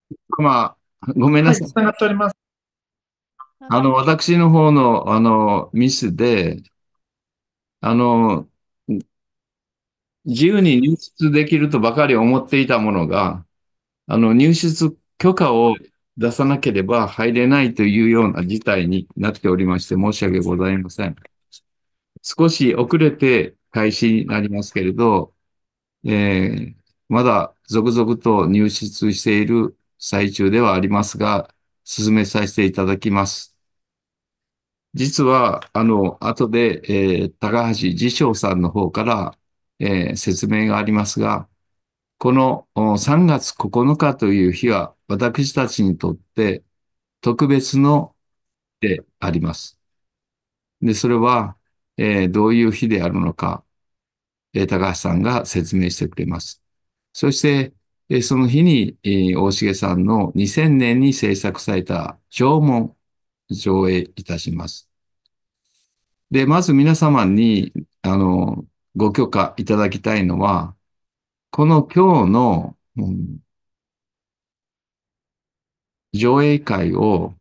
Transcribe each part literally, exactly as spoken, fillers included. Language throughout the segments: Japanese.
まあ、ごめんなはい、 さい。 つながっております。 あの、私の方の、あの、ミスで、あの、自由に入出できるとばかり思っていたものが、あの、入出許可を出さなければ入れないというような事態になっておりまして、申し訳ございません。少し遅れて開始になりますけれど、えーまだ続々と入出している最中ではありますが、進めさせていただきます。実は、あの、後で、えー高橋次章さんの方から、えー説明がありますが、このおさんがつここのかという日は、私たちにとって特別の日であります。で、それは、えーどういう日であるのか、えー高橋さんが説明してくれます。そして、えーその日に、えー大重さんのにせんねんに制作された縄文上映いたします。で、まず皆様に、あの、ご許可いただきたいのは、この今日の、うん、上映会を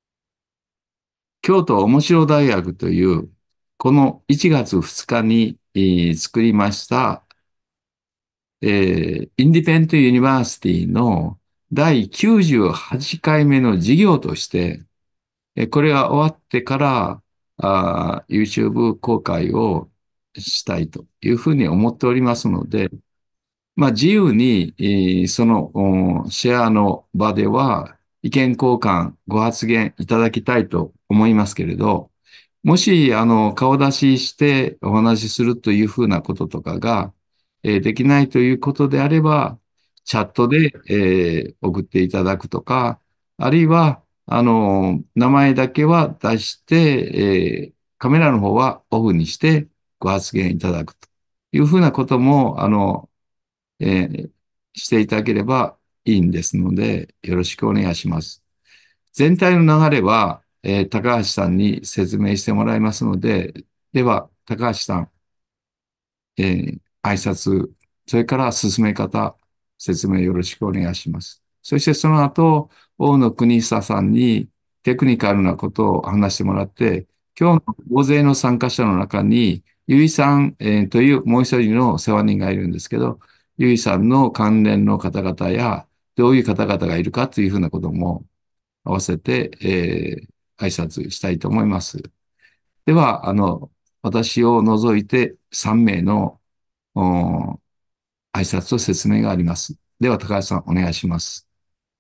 京都面白大学という、このいちがつふつかに、えー作りました、えーインディペンデントユニバーシティのだいきゅうじゅうはちかいめの事業として、えこれが終わってから、あー YouTube 公開をしたいというふうに思っておりますので、まあ、自由に、えーそのおシェアの場では意見交換、ご発言いただきたいと思いますけれど、もし、あの、顔出ししてお話しするというふうなこととかが、えーできないということであれば、チャットで、えー送っていただくとか、あるいは、あの、名前だけは出して、えーカメラの方はオフにしてご発言いただくというふうなことも、あの、えーしていただければいいんですので、よろしくお願いします。全体の流れは、えー高橋さんに説明してもらいますので、では、高橋さん、えー挨拶、それから進め方、説明よろしくお願いします。そしてその後、大野邦久さんにテクニカルなことを話してもらって、今日の大勢の参加者の中に、ゆいさん、えーというもう一人の世話人がいるんですけど、ゆいさんの関連の方々や、どういう方々がいるかというふうなことも合わせて、えー挨拶したいと思います。では、あの、私を除いてさんめいのお挨拶と説明があります。では、高橋さん、お願いします。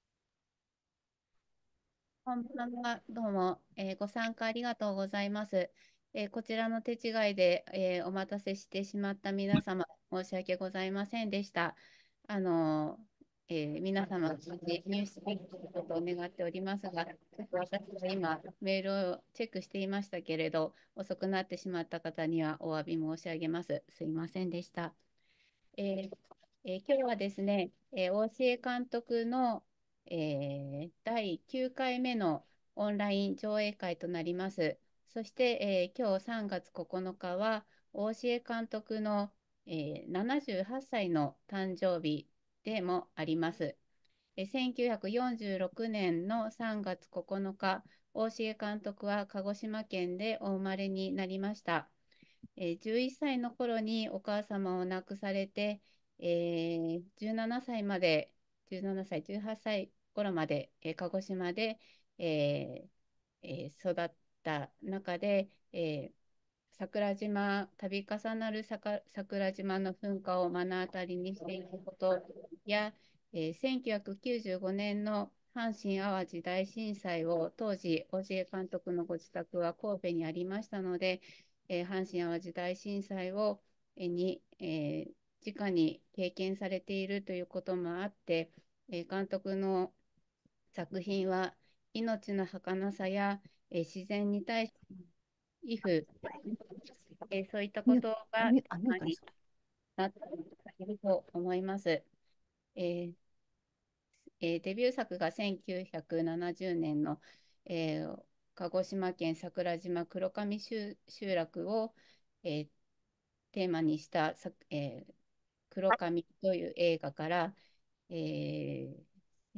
こんばんは、どうも、えーご参加ありがとうございます。えーこちらの手違いで、えーお待たせしてしまった皆様、申し訳ございませんでした。あのーえー皆様、無事入室できることを願っておりますが、ちょっと私が今、メールをチェックしていましたけれど、遅くなってしまった方にはお詫び申し上げます。すいませんでした。えーえー今日はですね、えー、大江監督の、えーだいきゅうかいめのオンライン上映会となります。そして、えー今日さんがつここのかは、大江監督の、えーななじゅうはっさいの誕生日でもあります。えーせんきゅうひゃくよんじゅうろくねんのさんがつここのか、大重監督は鹿児島県でお生まれになりました。えーじゅういっさいの頃にお母様を亡くされて、えーじゅうななさいまで、じゅうななさい、じゅうはっさい頃まで、えー鹿児島で、えーえー育った中で、えー桜島、度重なるさか桜島の噴火を目の当たりにしていくことや、えーせんきゅうひゃくきゅうじゅうごねんの阪神・淡路大震災を当時、小江監督のご自宅は神戸にありましたので、えー阪神・淡路大震災を、えーに、えー直に経験されているということもあって、えー監督の作品は命の儚さや、えー自然に対して、威風、えーそういったこミュート、 とがあ、ミュート、あ、ミューテーマにトにした。 なっていると思います。えーえーデビュー作がせんきゅうひゃくななじゅうねんの、えー鹿児島県桜島黒神集集落を、えーテーマにしたさ、えー黒神という映画から、えー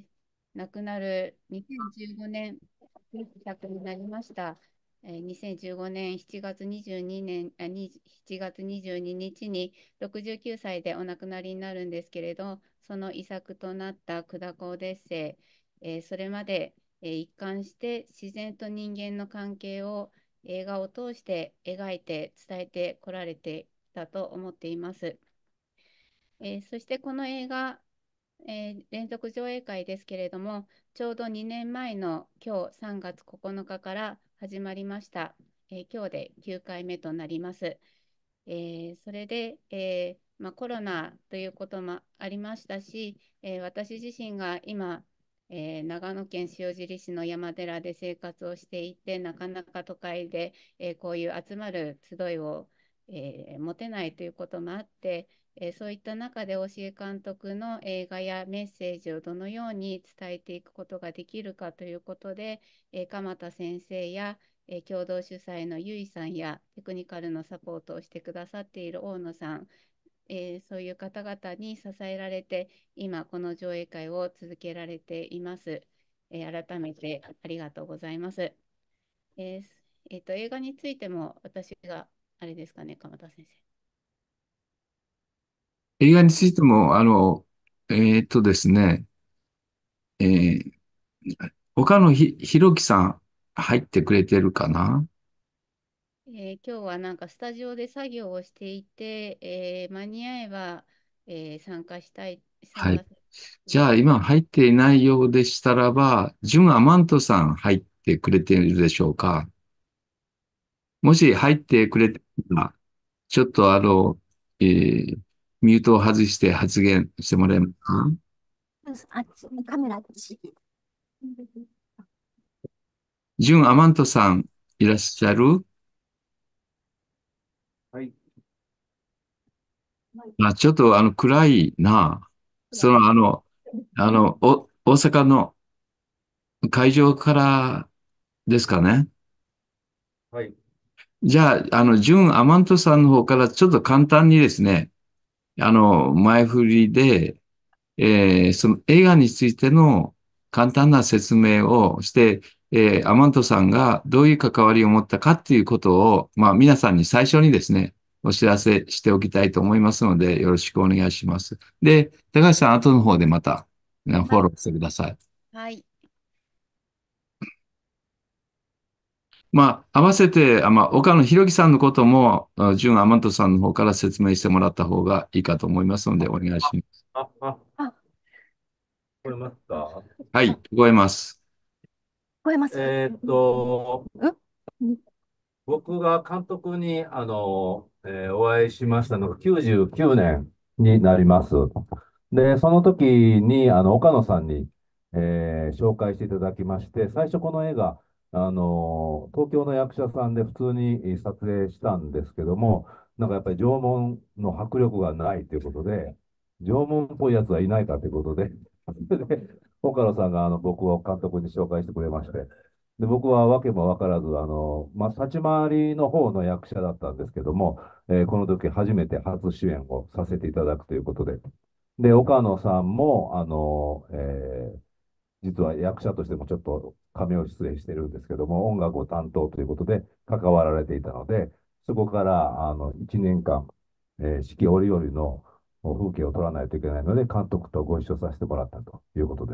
亡くなるにせんじゅうごねん、ひゃくになりました。えーにせんじゅうごねんしちがつにじゅうにねん、あ、にしちがつにじゅうににちにちにろくじゅうきゅうさいでお亡くなりになるんですけれど、その遺作となった久田コーデッセイ、えーそれまで、えー一貫して自然と人間の関係を映画を通して描いて伝えてこられてきたと思っています。えーそしてこの映画、えー連続上映会ですけれども、ちょうどにねんまえの今日さんがつここのかかから始まりました。えー今日できゅうかいめとなります。えーそれで、えーまあ、コロナということもありましたし、えー私自身が今、えー長野県塩尻市の山寺で生活をしていて、なかなか都会で、えーこういう集まる集いを、えー持てないということもあって、えーそういった中で押井監督の映画やメッセージをどのように伝えていくことができるかということで、えー鎌田先生やえー共同主催のゆいさんやテクニカルのサポートをしてくださっている大野さん、えーそういう方々に支えられて、今この上映会を続けられています。えー改めてありがとうございます。えーえーと、映画についても私があれですかね、鎌田先生。 映画についても、あの、えーっとですね、えー、岡野ひ、ひろきさん入ってくれてるかな？ えー今日はなんかスタジオで作業をしていて、えー間に合えば、えー参加したい、参はい。 加するじゃあ、今入っていないようでしたらば、ジュン・アマントさん入ってくれているでしょうか？もし入ってくれてたら、ちょっとあの、えーミュートを外して発言してもらえますか？ あっち、カメラあっち。 ジュン・アマントさんいらっしゃる？ はい。 あ、ちょっとあの暗いな。そのあの、あの、お、大阪の会場からですかね。 はい。 じゃあ、あの、ジュン・アマントさんの方からちょっと簡単にですね、あの、前振りで、えーその映画についての簡単な説明をして、えーアマントさんがどういう関わりを持ったかっていうことを、まあ、皆さんに最初にですね、お知らせしておきたいと思いますので、よろしくお願いします。で、高橋さん、後の方でまた、フはい。 ォローしてください。 はい。 まあ、合わせて、あまあ、岡野博樹さんのことも、あジュン・アマントさんの方から説明してもらった方がいいかと思いますので、お願いします。 あ、あ、 あ、 これますか？ はい、聞こえます。 聞こえます。 えーっと、 うん僕が監督に、あの、えーお会いしましたのがきゅうじゅうきゅうねんになります。で、その時に、あの、岡野さんに、えー紹介していただきまして、最初この映画、あの、東京の役者さんで普通に撮影したんですけども、なんかやっぱり縄文の迫力がないということで、縄文っぽいやつはいないかということで、それで、岡野さんがあの僕を監督に紹介してくれまして、で、僕は訳も分からず、あの、まあ、立ち回りの方の役者だったんですけども、えーこの時初めて初主演をさせていただくということで、で、岡野さんも、あの、えー実は役者としてもちょっと仮名出演してるんですけども、音楽を担当ということで関わられていたので、そこから、あの、いちねんかん、えー四季折々の風景を撮らないといけないので、監督とご一緒させてもらったということです。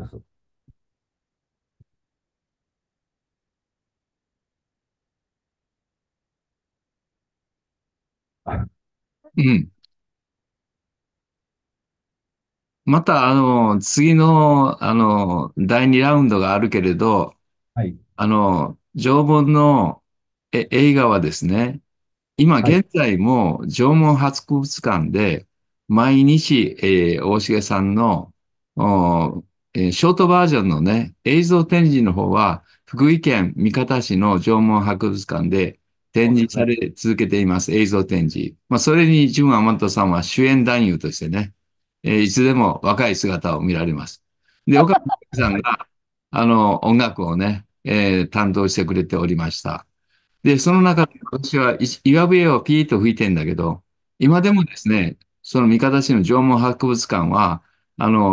うん。また、あの、次の、あの、だいにラウンドがあるけれど、 はい。 あの、縄文のえ映画はですね、今はい。 現在も縄文博物館で毎日、えー大重さんのおえーショートバージョンのね、映像展示の方は福井県三方市の縄文博物館で展示さはい。 れ続けています、映像展示。まあ、それにジム・アマントさんは主演男優としてね、えーいつでも若い姿を見られます。で、岡野さんがあの音楽をね、えー担当してくれておりました。で、その中で私はい岩笛をピーッと吹いてんだけど、今でもですね、その三方市の縄文博物館は、あの、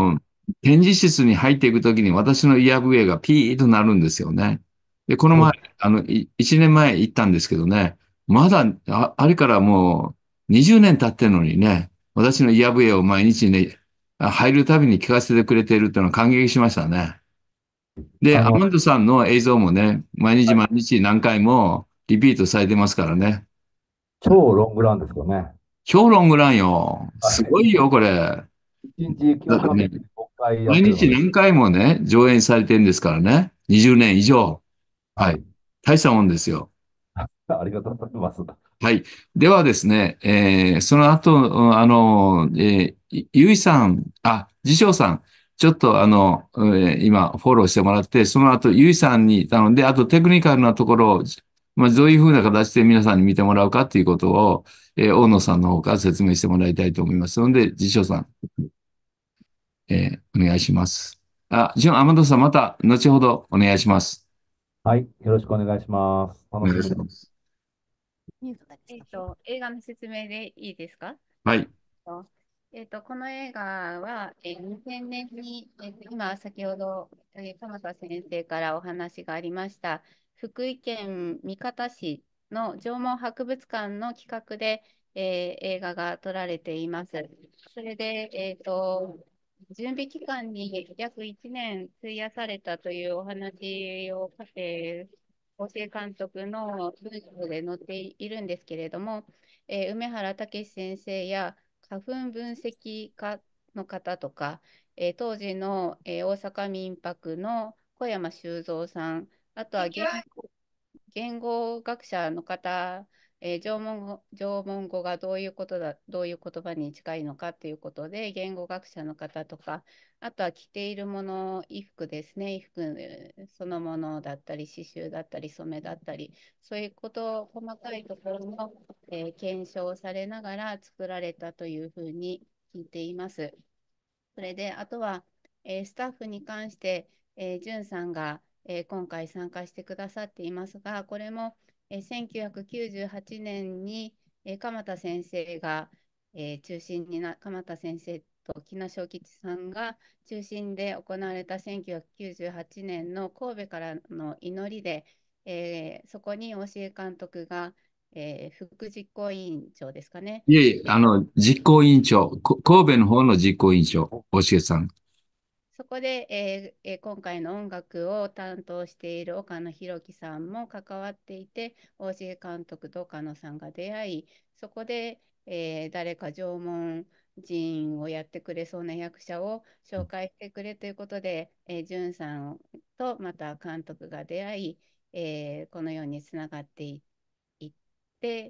展示室に入っていくときに私のイヤー笛がピーッとなるんですよね。で、この前、 そう、 あの、い一年前行ったんですけどね、まだ、あ、あれからもうにじゅうねん経ってるのにね、私のイヤー笛を毎日ね、あ入るたびに聞かせてくれているっていうのを感激しましたね。で、 あの、 アマンドさんの映像もね、毎日毎日何回もリピートされてますからね。 超ロングランですよね。 超ロングランよ。 はすごいよ、これ。 い。いちにち9ヶだってね、 月ごかいやっ毎てるので、 日何回もね、上演されてるんですからね。にじゅうねん以上。はい。 はい。 大したもんですよ。 ありがとうございます。 はい。ではですね、えーその後、うんあの、えーゆいさん、あ、次長さん、ちょっとあの、えー今、フォローしてもらって、その後、ゆいさんに頼んで、あとテクニカルなところを、まあ、どういうふうな形で皆さんに見てもらうかということを、えー大野さんの方から説明してもらいたいと思いますので、次長さん、えーお願いします。あ、じゃあ、天野さん、また、後ほどお願いします。 はい。よろしくお願いします。 お願い楽しみに。 します。 ミュートがですか。 えっと、映画の説明でいいですか？ はい。 とえっと、この映画は、えーにせんねんに、えーと今、先ほど、えー鎌田先生からお話がありました、福井県三方市の縄文博物館の企画で、えー映画が撮られています。それで、えっと、準備期間に約いちねん費やされたというお話を、えー、大江監督の文章で載っているんですけれども、えー梅原武先生や花粉分析家の方とか、えー当時の、えー大阪民泊の小山修造さん、あとは言言語学者の方、えー縄文語、縄文語がどういうことだ、どういう言葉に近いのかということで、言語学者の方とか、あとは着ているもの、衣服ですね、衣服えーそのものだったり、刺繍だったり、染めだったり、そういうこと、細かいところも、えー検証されながら作られたというふうに聞いています。それで、あとは、えースタッフに関して、えー、じゅんさんが、えー今回参加してくださっていますが、これも、えーせんきゅうひゃくきゅうじゅうはちねんに、えー鎌田先生が、えー中心にな、鎌田先生と木梨正吉さんが中心で行われたせんきゅうひゃくきゅうじゅうはちねんの神戸からの祈りで、えーそこに教え監督が、えー副実行委員長ですかね。 いえいえ、あの、実行委員長、こ神戸の方の実行委員長、大重さん。 そこで、えーえー今回の音楽を担当している岡野弘樹さんも関わっていて、大重監督と岡野さんが出会い、そこで、えー誰か縄文人をやってくれそうな役者を紹介してくれということで、えー、淳さんとまた監督が出会い、えーこのようにつながっていいって、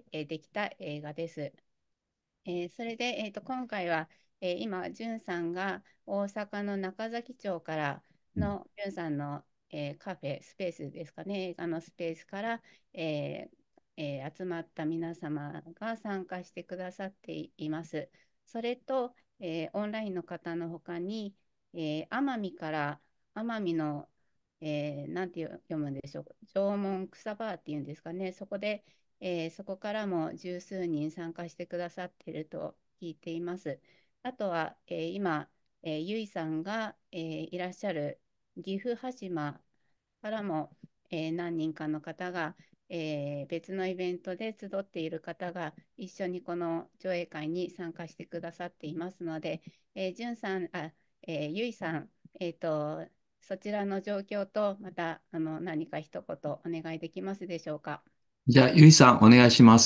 えーできた映画です。えーそれで、えーと、今回は、えー今、じゅんさんが大阪の中崎町からのじゅんさんの、えーカフェ、スペースですかね、映画のスペースから、えーえー集まった皆様が参加してくださっています。それと、えーオンラインの方のほかに、えー奄美から、奄美の、えーなんて読むんでしょう、縄文草場っていうんですかね、そこで、えーそこからも十数人参加してくださっていると聞いています。あとは、えー今、えーゆいさんが、えーいらっしゃる岐阜羽島からも、えー何人かの方が、えー別のイベントで集っている方が一緒にこの上映会に参加してくださっていますので、えー、じゅんさん、あ、えーゆいさん、えーと、そちらの状況とまたあの何か一言お願いできますでしょうか。 じゃあ、ゆいさん、お願いします。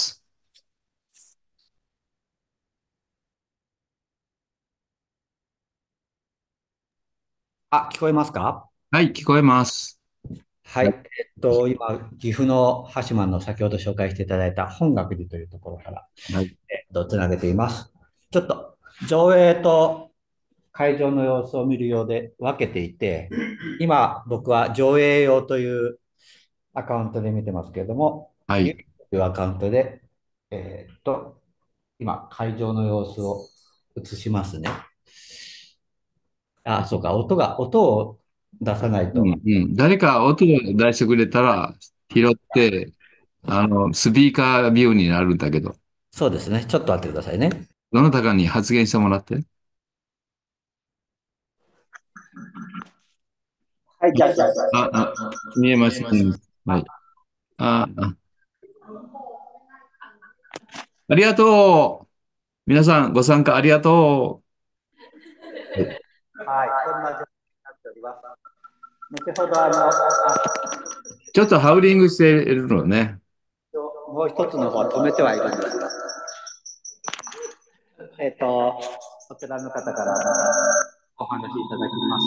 あ、聞こえますか？ はい、聞こえます。 はい。えっと、今、岐阜の羽島の先ほど紹介していただいた本覚寺というところから、 はい。 えっと、つなげています。ちょっと、上映と会場の様子を見るようで分けていて、今、僕は上映用というアカウントで見てますけれども、 はい。 ゆというアカウントで、えっと、今、会場の様子を映しますね。あ、そうか、音が、音を出さないと。 うん、うん。誰か音を出してくれたら、拾って、あの、スピーカービューになるんだけど、 そうですね。ちょっと待ってくださいね。 どなたかに発言してもらって。 はい、じゃあ、じゃあ、 あ、あ、見えません。はい。あ、あ、ありがとう。皆さんご参加ありがとう。はい。 はい、こんな状況になっております。後ほど、あの、あちょっとハウリングしているのね。 もう一つの方止めてはいるんですが、えっ、と、こちらの方からお話いただきます。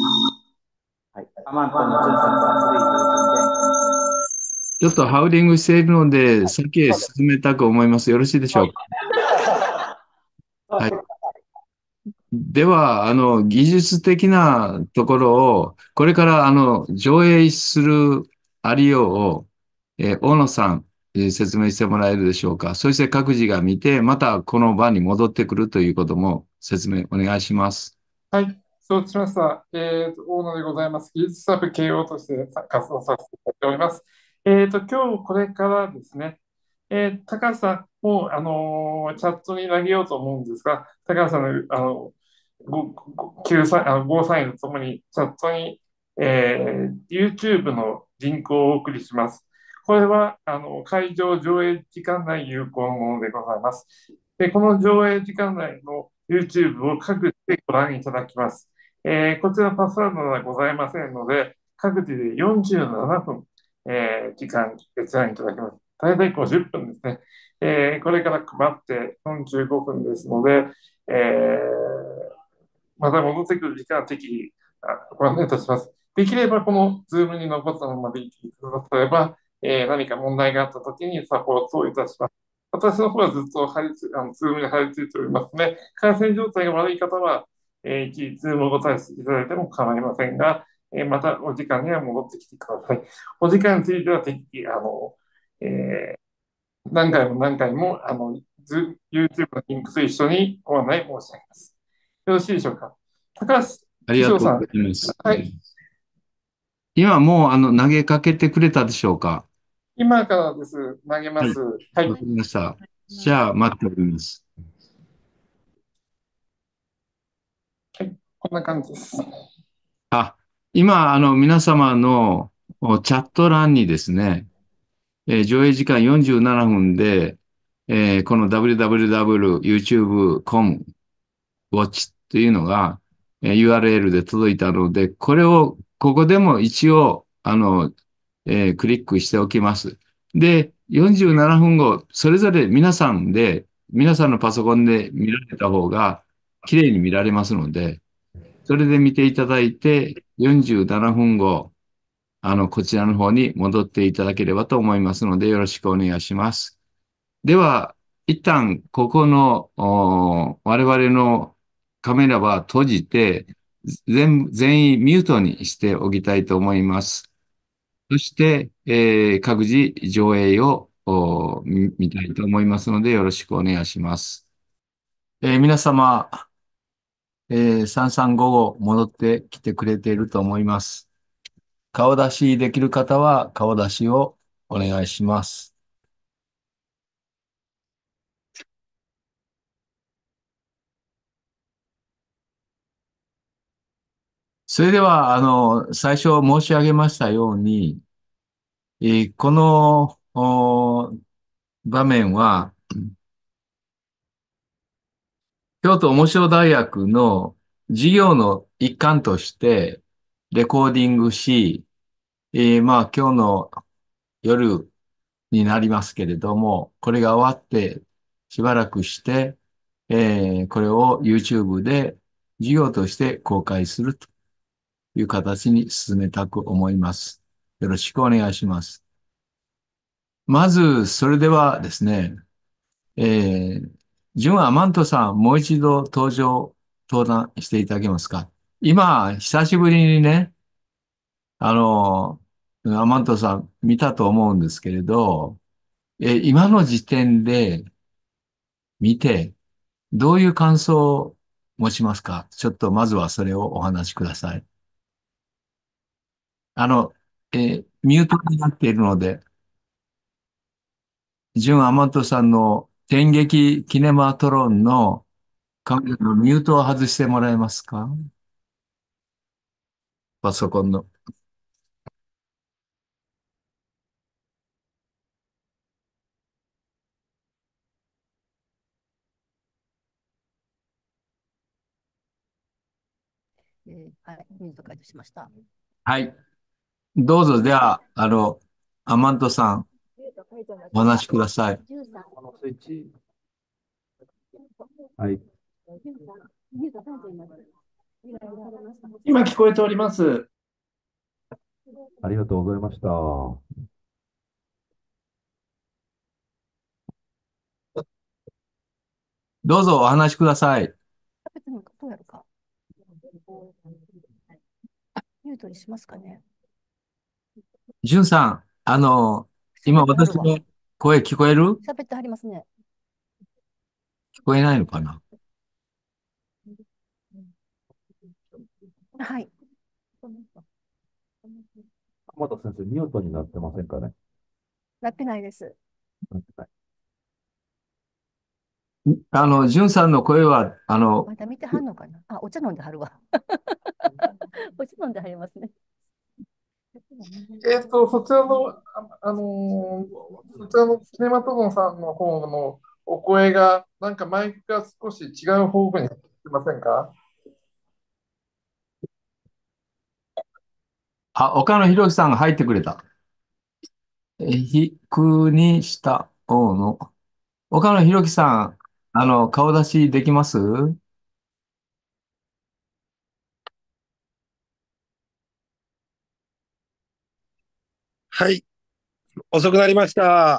はい、アマントの純さんは古い友ちょっとハウリングしているので、先へ進めたく思います。よろしいでしょうか。はい。では、あの、技術的なところを、これから、あの、上映するありようを、えー大野さん、えー説明してもらえるでしょうか。そして各自が見て、またこの場に戻ってくるということも説明お願いします。 はい、承知しました。えーと、大野でございます。技術サブ慶応として活動させていただいております。えーと、今日これからですね、えー、高橋さん、もう、あのーチャットに投げようと思うんですが、高橋さんの、あの、ご、ご、きゅうサイン、あの、ゴーサインとともに、チャットに、えー YouTube のリンクをお送りします。これは、あの、会場上映時間内有効のものでございます。で、この上映時間内の YouTube を各自でご覧いただきます。えーこちらパスワードはございませんので、各自でよんじゅうななふん、えー時間閲覧いただきます。大体ごじゅっぷんですね。えーこれから配ってよんじゅうごふんですので、えーまた戻ってくる時間は適宜あご案内いたします。できれば、この Zoom に残ったままでいてくだされば、えー何か問題があったときにサポートをいたします。私の方はずっと張り付あの、ズームに張り付いておりますので、感染状態が悪い方は、えー、一時ズームをご退出いただいても構いませんが、えーまたお時間には戻ってきてください。お時間については適宜、あの、えー何回も何回も、あの、ズ YouTube のリンクと一緒にご案内申し上げます。よろしいでしょうか。高橋ありがとうござ師匠さん。 います。 はい。 今もう、あの、投げかけてくれたでしょうか。 今からです。投げまはい。 す。はい。 わかりました。じゃあ、待っております。 はい。こんな感じです。 あ、今、あの、皆様のおチャット欄にですね、えー上映時間よんじゅうななふんで、えーこの ダブリューダブリューダブリュー YouTube ドットコム Watch というのが、えー ユーアールエル で届いたので、これを、ここでも一応、あの、えークリックしておきます。で、よんじゅうななふんご、それぞれ皆さんで、皆さんのパソコンで見られた方が、綺麗に見られますので、それで見ていただいて、よんじゅうななふんご、あの、こちらの方に戻っていただければと思いますので、よろしくお願いします。では、一旦、ここの、お我々のカメラは閉じて、全、全員ミュートにしておきたいと思います。そして、えー各自上映をお見見たいと思いますので、よろしくお願いします。えー皆様、えー、さんさんごご戻ってきてくれていると思います。顔出しできる方は顔出しをお願いします。それでは、あの、最初申し上げましたように、えーこのお場面は、京都面白大学の授業の一環としてレコーディングし、えーまあ今日の夜になりますけれども、これが終わってしばらくして、えーこれを YouTube で授業として公開するという形に進めたく思います。よろしくお願いします。まず、それではですね、えー、ジュン・アマントさん、もう一度登場、登壇していただけますか。今、久しぶりにね、あの、アマントさん見たと思うんですけれど、えー今の時点で見て、どういう感想を持ちますか。ちょっとまずはそれをお話しください。あの、えーミュートになっているので、ジュン・アマントさんの電撃キネマトロンのカメラのミュートを外してもらえますか。パソコンの。 えーはい、ミュート解除しました。 はい。どうぞ、では、あの、アマントさん、 ミュート解除になりお話しました。 ください。 じゅうさん、 このスイッチ。はい。 じゅうさん、ミュート解除になりました。お願いされました。 今聞こえております。 ありがとうございました。 どうぞお話しください。 喋ってみるかどうやるか。ミュートにしますかね。 じゅんさん、あの、今喋ってはるわ。 私の声聞こえる？ 喋ってはりますね。 聞こえないのかな？ はい。 鎌田先生、ミュートになってませんかね。 なってないです。 なってない。 あの、じゅんさんの声は、あの、 まだ見てはんのかなあ、お茶飲んではるわ。お茶飲んではりますね。 えっと、そちらの、あ、あのーそちらのキネマトドンさんの方のお声が、なんかマイクが少し違う方向に入ってませんか？ あ、岡野博さんが入ってくれた。え、ひくにしたおの。岡野博さん、あの、顔出しできます？ はい、遅くなりました。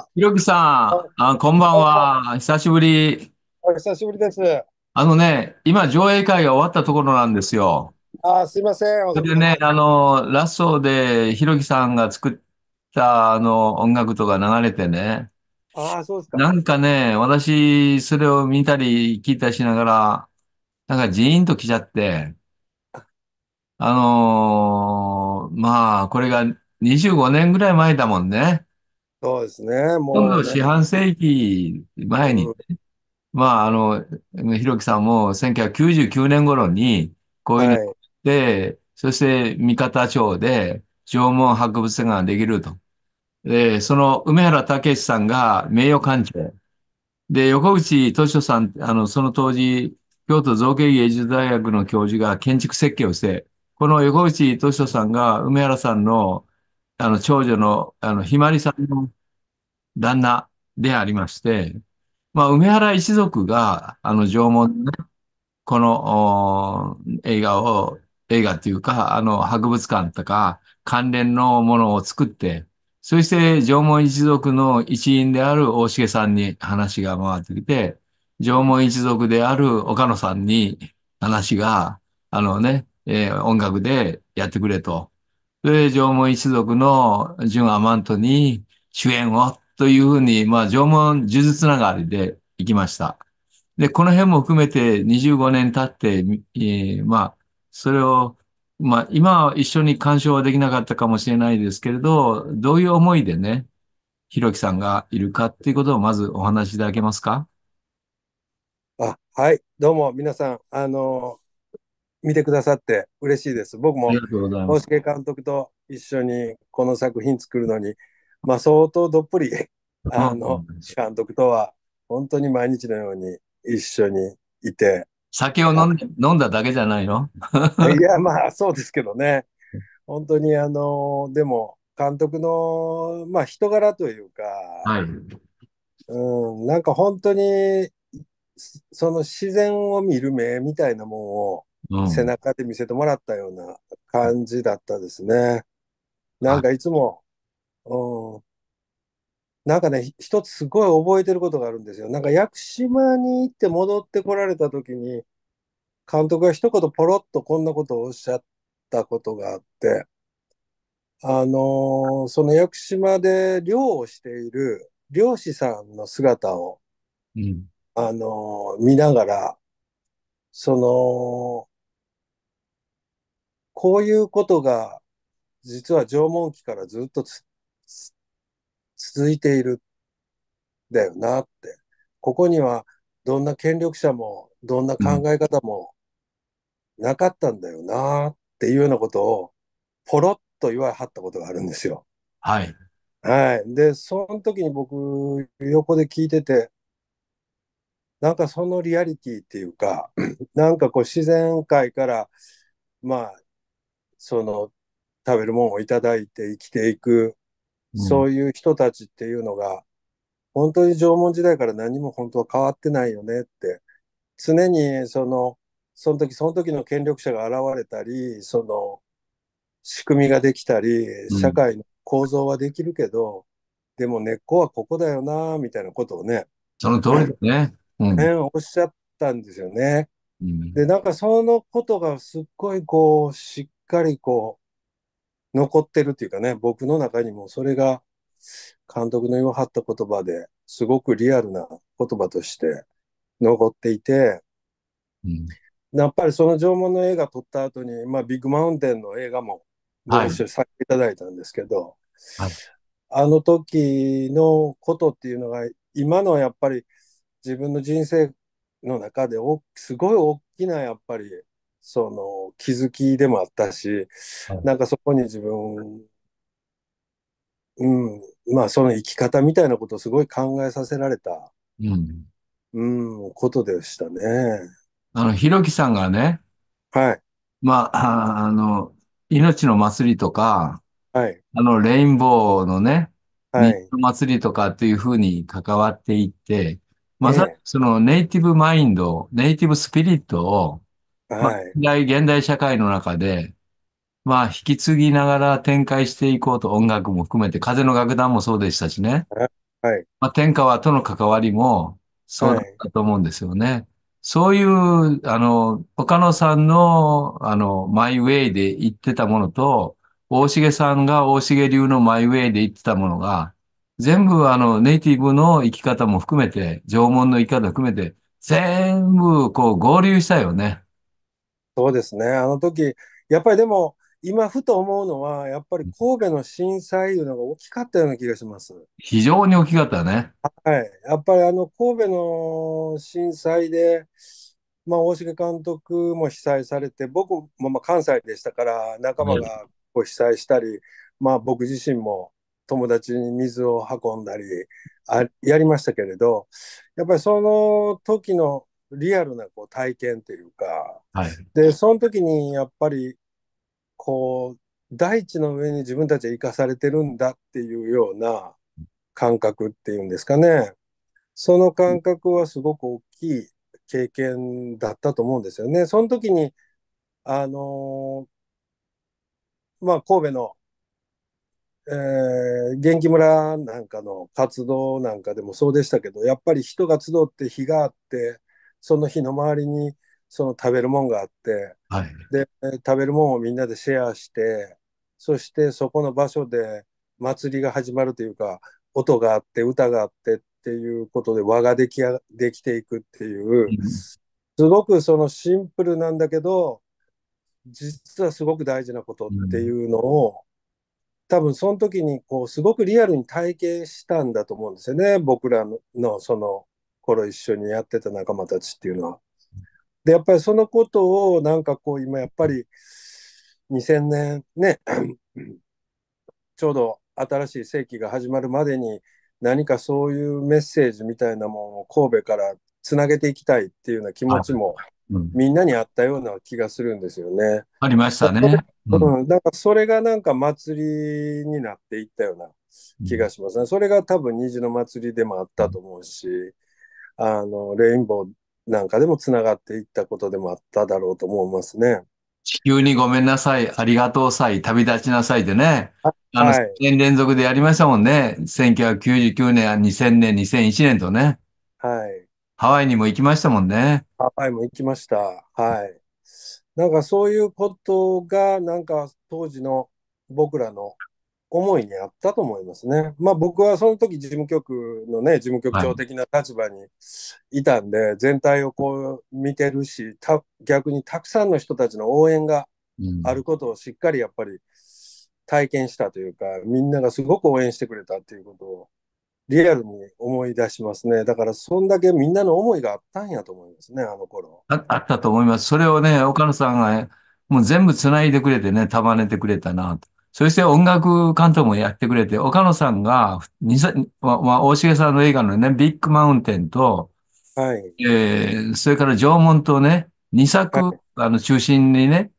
博さん、あ、こんばんは。久しぶり。 お久しぶりです。 あのね、今上映会が終わったところなんですよ。 あー、すいません、 それでね、 遅くなりましあの、ラストでひろきさんが作ったあの音楽とか流れてね、 た。ああ、そうですか。 なんかね、私、それを見たり聞いたりしながら、なんかジーンときちゃって、あのーまあ、これがにじゅうごねんぐらい前だもんね。 そうですね、 ほとんもうね。 ど四半世紀前に、 うん、 まあ、あの、ひろきさんもせんきゅうひゃくきゅうじゅうきゅうねん頃に、こういうのはい、 で、そして三方町で縄文博物館ができると。で、その梅原武さんが名誉館長。で、横口敏夫さん、あの、その当時、京都造形芸術大学の教授が建築設計をして、この横口敏夫さんが梅原さんの、あの、長女の、あの、ひまりさんの旦那でありまして、まあ、梅原一族が、あの、縄文このお映画を、映画っていうか、あの、博物館とか関連のものを作って、そして縄文一族の一員である大重さんに話が回ってきて、縄文一族である岡野さんに話が、あのね、えー音楽でやってくれと。で、縄文一族の純アマントに主演をというふうに、まあ、縄文呪術つながりで行きました。で、この辺も含めてにじゅうごねん経って、えーまあ、それを、まあ、今は一緒に鑑賞はできなかったかもしれないですけれど、どういう思いでね、ひろきさんがいるかっていうことをまずお話しいただけますか？ あ、はい、どうも皆さん、あの見てくださって嬉しいです。僕もありがとうございます。 大重監督と一緒にこの作品作るのに、まあ、相当どっぷりうあのん、 監督とは本当に毎日のように一緒にいて、 酒を飲んで、飲んだだけじゃないの？ いや、まあそうですけどね。本当にあの、でも、監督の、まあ人柄というか、 はい。 うん、なんか本当に、その自然を見る目みたいなもんを背うん。 中で見せてもらったような感じだったですね。なんはかいつも、うん、なんかね、一つすごい覚えてることがあるんですよ。なんか屋久島に行って戻ってこられた時に、監督が一言ポロッとこんなことをおっしゃったことがあって、あのーその屋久島で漁をしている漁師さんの姿を、 い。うん。 あのー見ながら、その、こういうことが実は縄文期からずっとつつ続いているんだよなって。ここにはどんな権力者もどんなうん。 考え方もなかったんだよなっていうようなことをポロッと言わはったことがあるんですよ。 はい。 はい。で、その時に僕横で聞いてて、なんかそのリアリティっていうか、なんかこう自然界からまあ、その、食べるものをいただいて生きていく、 うん。 そういう人たちっていうのが、本当に縄文時代から何も本当は変わってないよねって、常にその、その時その時の権力者が現れたり、その仕組みができたり、 うん。 社会の構造はできるけど、でも根っこはここだよな、みたいなことをね、 その通りだね。うん。 おっしゃったんですよね。 うん。 で、なんかそのことがすっごいこう、しっかりこう、残ってるっていうかね、僕の中にもそれが監督の言わはった言葉ですごくリアルな言葉として残っていて、 うん。 やっぱりその縄文の映画撮った後に、まあ、ビッグマウンテンの映画もごはい。 一緒させていただいたんですけど、 はい。 あの時のことっていうのが、今のやっぱり自分の人生の中でおすごい大きなやっぱりその気づきでもあったし、 はい。 なんかそこに自分、うん、まあその生き方みたいなことをすごい考えさせられた、 うん。 うん、ことでしたね。 あの、ひろきさんがね、 はい、 まあ、ああの、命の祭りとか、 はい、 あの、レインボーのね、水はい、 の祭りとかっていうふうに関わっていって、まさにええ、 そのネイティブマインド、ネイティブスピリットを、まあ、 はい、 現代、現代社会の中で、まあ、引き継ぎながら展開していこうと音楽も含めて、風の楽団もそうでしたしね。 はい、 まあ、天川との関わりもそうだっはい。 たと思うんですよね。そういう、あの、岡野さんの、あの、マイウェイで言ってたものと、大重さんが大重流のマイウェイで言ってたものが、全部、あの、ネイティブの生き方も含めて、縄文の生き方も含めて、全部、こう、合流したよね。 そうですね。あの時、やっぱりでも、今ふと思うのは、やっぱり神戸の震災いうのが大きかったような気がします。 非常に大きかったね。 はい。やっぱりあの神戸の震災で、まあ、大重監督も被災されて、僕もまあ関西でしたから、仲間がこう被災したり、まあ、僕自身も友達に水を運んだりあ、やりましたけれど、やっぱりその時のリアルなこう体験というか、 はい。 で、その時にやっぱりこう、大地の上に自分たちは生かされてるんだっていうような感覚っていうんですかね。その感覚はすごく大きい経験だったと思うんですよね。その時に、あのーまあ、神戸の、えー元気村なんかの活動なんかでもそうでしたけど、やっぱり人が集って日があって、その日の周りにその食べるもんがあって、 はい。 で、食べるもんをみんなでシェアして、そしてそこの場所で祭りが始まるというか、音があって、歌があってっていうことで輪ができや、できていくっていう、 うん。 すごくそのシンプルなんだけど、実はすごく大事なことうん。 っていうのを、多分その時にこうすごくリアルに体験したんだと思うんですよね。僕らののその頃一緒にやってた仲間たちっていうのは。で、やっぱりそのことをなんかこう今やっぱりにせんねんね、ちょうど新しい世紀が始まるまでに何かそういうメッセージみたいなものを神戸からつなげていきたいっていうような気はい。 持ちもうん。 みんなにあったような気がするんですよね。 ありましだそれ、 たね。うん。 うん、なんかそれがなんか祭りになっていったような気うん。 がしますね。それが多分虹の祭りでもあったと思うし、あの、レインボーなんかでもつながっていったことでもあっただろうと思いますね。 地球にごめんなさい、ありがとうさい、旅立ちなさいでね。あの、 はい。 さんねん連続でやりましたもんね。せんきゅうひゃくきゅうじゅうきゅうねん、にせんねん、にせんいちねんとね。 はい。 ハワイにも行きましたもんね。 ハワイも行きました。はい。なんかそういうことが、なんか当時の僕らの思いにあったと思いますね。まあ僕はその時事務局のね、事務局はい。 長的な立場にいたんで、全体をこう見てるし、た逆にたくさんの人たちの応援がうん。 あることをしっかりやっぱり体験したというか、みんながすごく応援してくれたっていうことをリアルに思い出しますね。だからそんだけみんなの思いがあったんやと思いますね、あの頃。 あ、あったと思います。それをね、岡野さんがもう全部繋いでくれてね、束ねてくれたなと。そして音楽監督もやってくれて、岡野さんが、にさ、ま、まあ、大重さんの映画のね、ビッグマウンテンと、 はい。 えー、それから縄文とね、にさく、 はい。 あの、中心にね、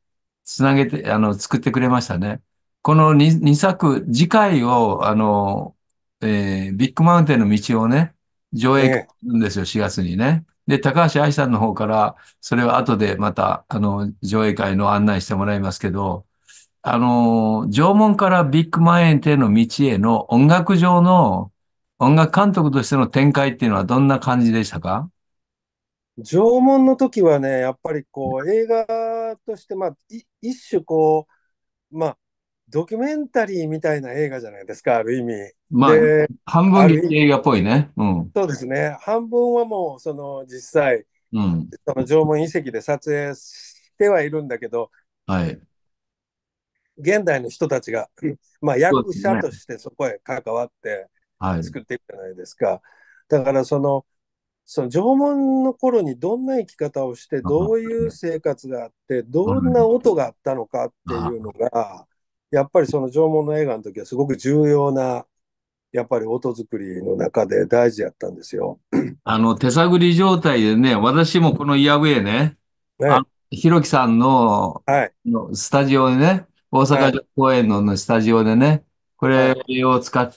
つなげて、あの、作ってくれましたね。この に, にさく、次回を、あの、えービッグマウンテンの道をね、上映ええ。 するんですよ、しがつにね。で、高橋愛さんの方から、それを後でまた、あの、上映会の案内してもらいますけど、あの、縄文からビッグマウンテンの道への音楽上の、音楽監督としての展開っていうのはどんな感じでしたか？ 縄文の時はね、やっぱりこう映画として、まあ、い一種こう、まあ、ドキュメンタリーみたいな映画じゃないですか、ある意味。 まあ、 で、 半分ある意味、 劇映画っぽいね。うん。 そうですね、半分はもうその実際、 うん。 その縄文遺跡で撮影してはいるんだけど、 はい。 現代の人たちが、まあ、 そうですね。 役者としてそこへ関わってはい。 作っていくじゃないですか。だからその、その縄文の頃にどんな生き方をして、どういう生活があって、どんな音があったのかっていうのが、やっぱりその縄文の映画の時はすごく重要な、やっぱり音作りの中で大事やったんですよ。 あの、手探り状態でね、私もこのイヤウェイね、あ、 ね。 ひろきさんの、 はい。 のスタジオでね、大阪はい。 城公園ののスタジオでね、これはい。 を使って、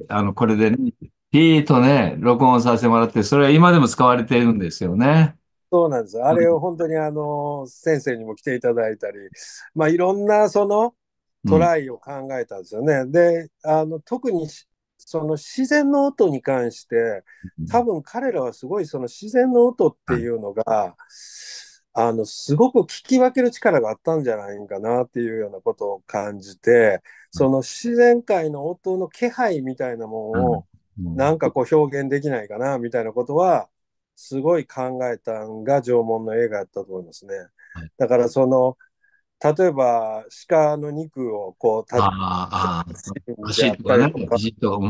あの、これでね、ピーとね、録音させてもらって、それは今でも使われているんですよね。 そうなんです。あれを本当にあの、先生にも来ていただいたり、まあいろんなそのうん。 トライを考えたんですよね。で、あの、特にしその自然の音に関して、多分彼らはすごいその自然の音っていうのが、あの、すごく聞き分ける力があったんじゃないかなっていうようなことを感じて、その自然界の音の気配みたいなものうん。 を、 うん。 なんかこう表現できないかなみたいなことは、すごい考えたんが縄文の映画やったと思いますね。 はい。 だからその、例えば鹿の肉をこうあ立あ、ああ、 つシーンであっ足とかね、 たりとか、 ビシッと、うん。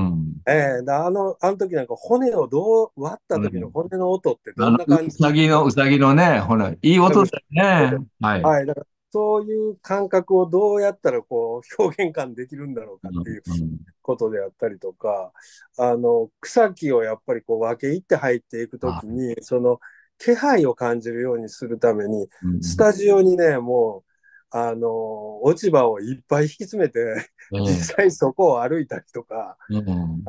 えー、あの、あの時なんか骨をどう割った時のうん。 骨の音ってどあの、 んな感じうさぎの、うさぎのね、ほら、いい音だよね。はい。 はい、だからそういう感覚をどうやったらこう表現感できるんだろううん。 かっていううん。 ことであったりとか、あの草木をやっぱりこう分け入って入っていくときあ、 に、その気配を感じるようにするために、 うん。 スタジオにね、もう、あの落ち葉をいっぱい引き詰めて、 ええ。 実際そこを歩いたりとか、 うん。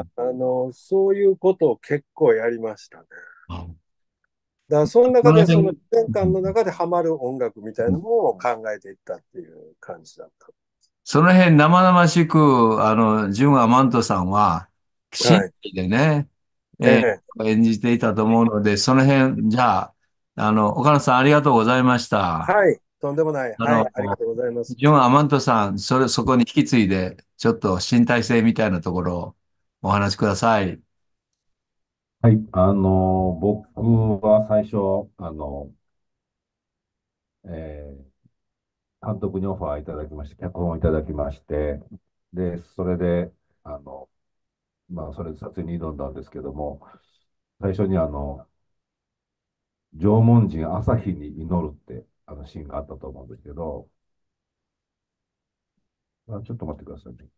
あのそういうことを結構やりましたね。 あ、 だからその中でそのこの辺、 自然うん。 観の中でハマる音楽みたいなのを考えていったっていう感じだっその辺生々しく、あの、純アマントさんは、 た。はい。 真摯でね、えええ。 ー演じていたと思うので、その辺、じゃあ、あの、岡野さんありがとうございました。 はい。とんでもない。 あの、 はい。ありがとうございます。 純アマントさん、それ、そこに引き継いで、ちょっと身体性みたいなところをお話しください。 はい。あの、僕は最初、あの、えー監督にオファーいただきまして、脚本をいただきまして、で、それで、あの、まあ、それで撮影に挑んだんですけども、最初にあの、縄文人朝日に祈るってあのシーンがあったと思うんですけど、あ、ちょっと待ってくださいね。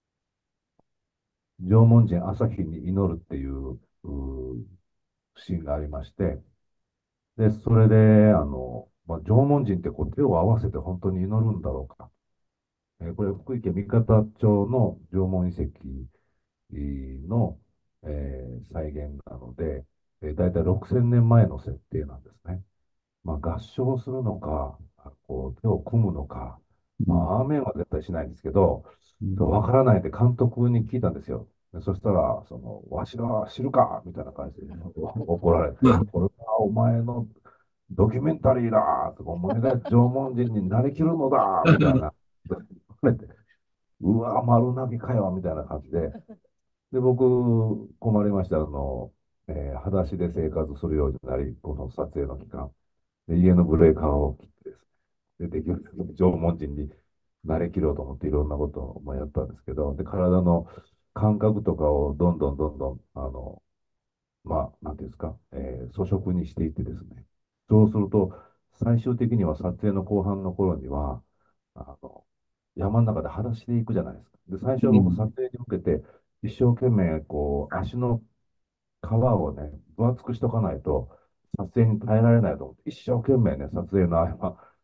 縄文人朝日に祈るっていう、うーシーンがありまして、で、それで、あの、まあ、縄文人ってこう手を合わせて本当に祈るんだろうか。えーこれ、福井県三方町の縄文遺跡の、えー再現なので、えー、大体ろくせんねんまえの設定なんですね。まあ、合唱するのか、こう手を組むのか、まうん。 あ、アーメンは絶対しないんですけど、 うん。 わからないって監督に聞いたんですよ。でそしたら、その、わしは知るかみたいな感じで怒られて、これはお前のドキュメンタリーだとか、お前が縄文人になりきるのだみたいな。言われて、うわ、丸投げかよみたいな感じで、で、僕、困りました。あの、えー裸足で生活するようになり、この撮影の期間。で、家のブレーカーを切ってですね、で、できるだけ縄文人になりきろうと思っていろんなことをまあやったんですけど、で、体の感覚とかをどんどんどんどん、あの、まあ、なんていうんですか、えー粗食にしていってですね、そうすると、最終的には撮影の後半の頃には、あの、山の中で裸足で行くじゃないですか。で、最初は僕、撮影に向けて、一生懸命、こう、足の皮をね、分厚くしとかないと、撮影に耐えられないと思って、一生懸命ね、撮影の合間、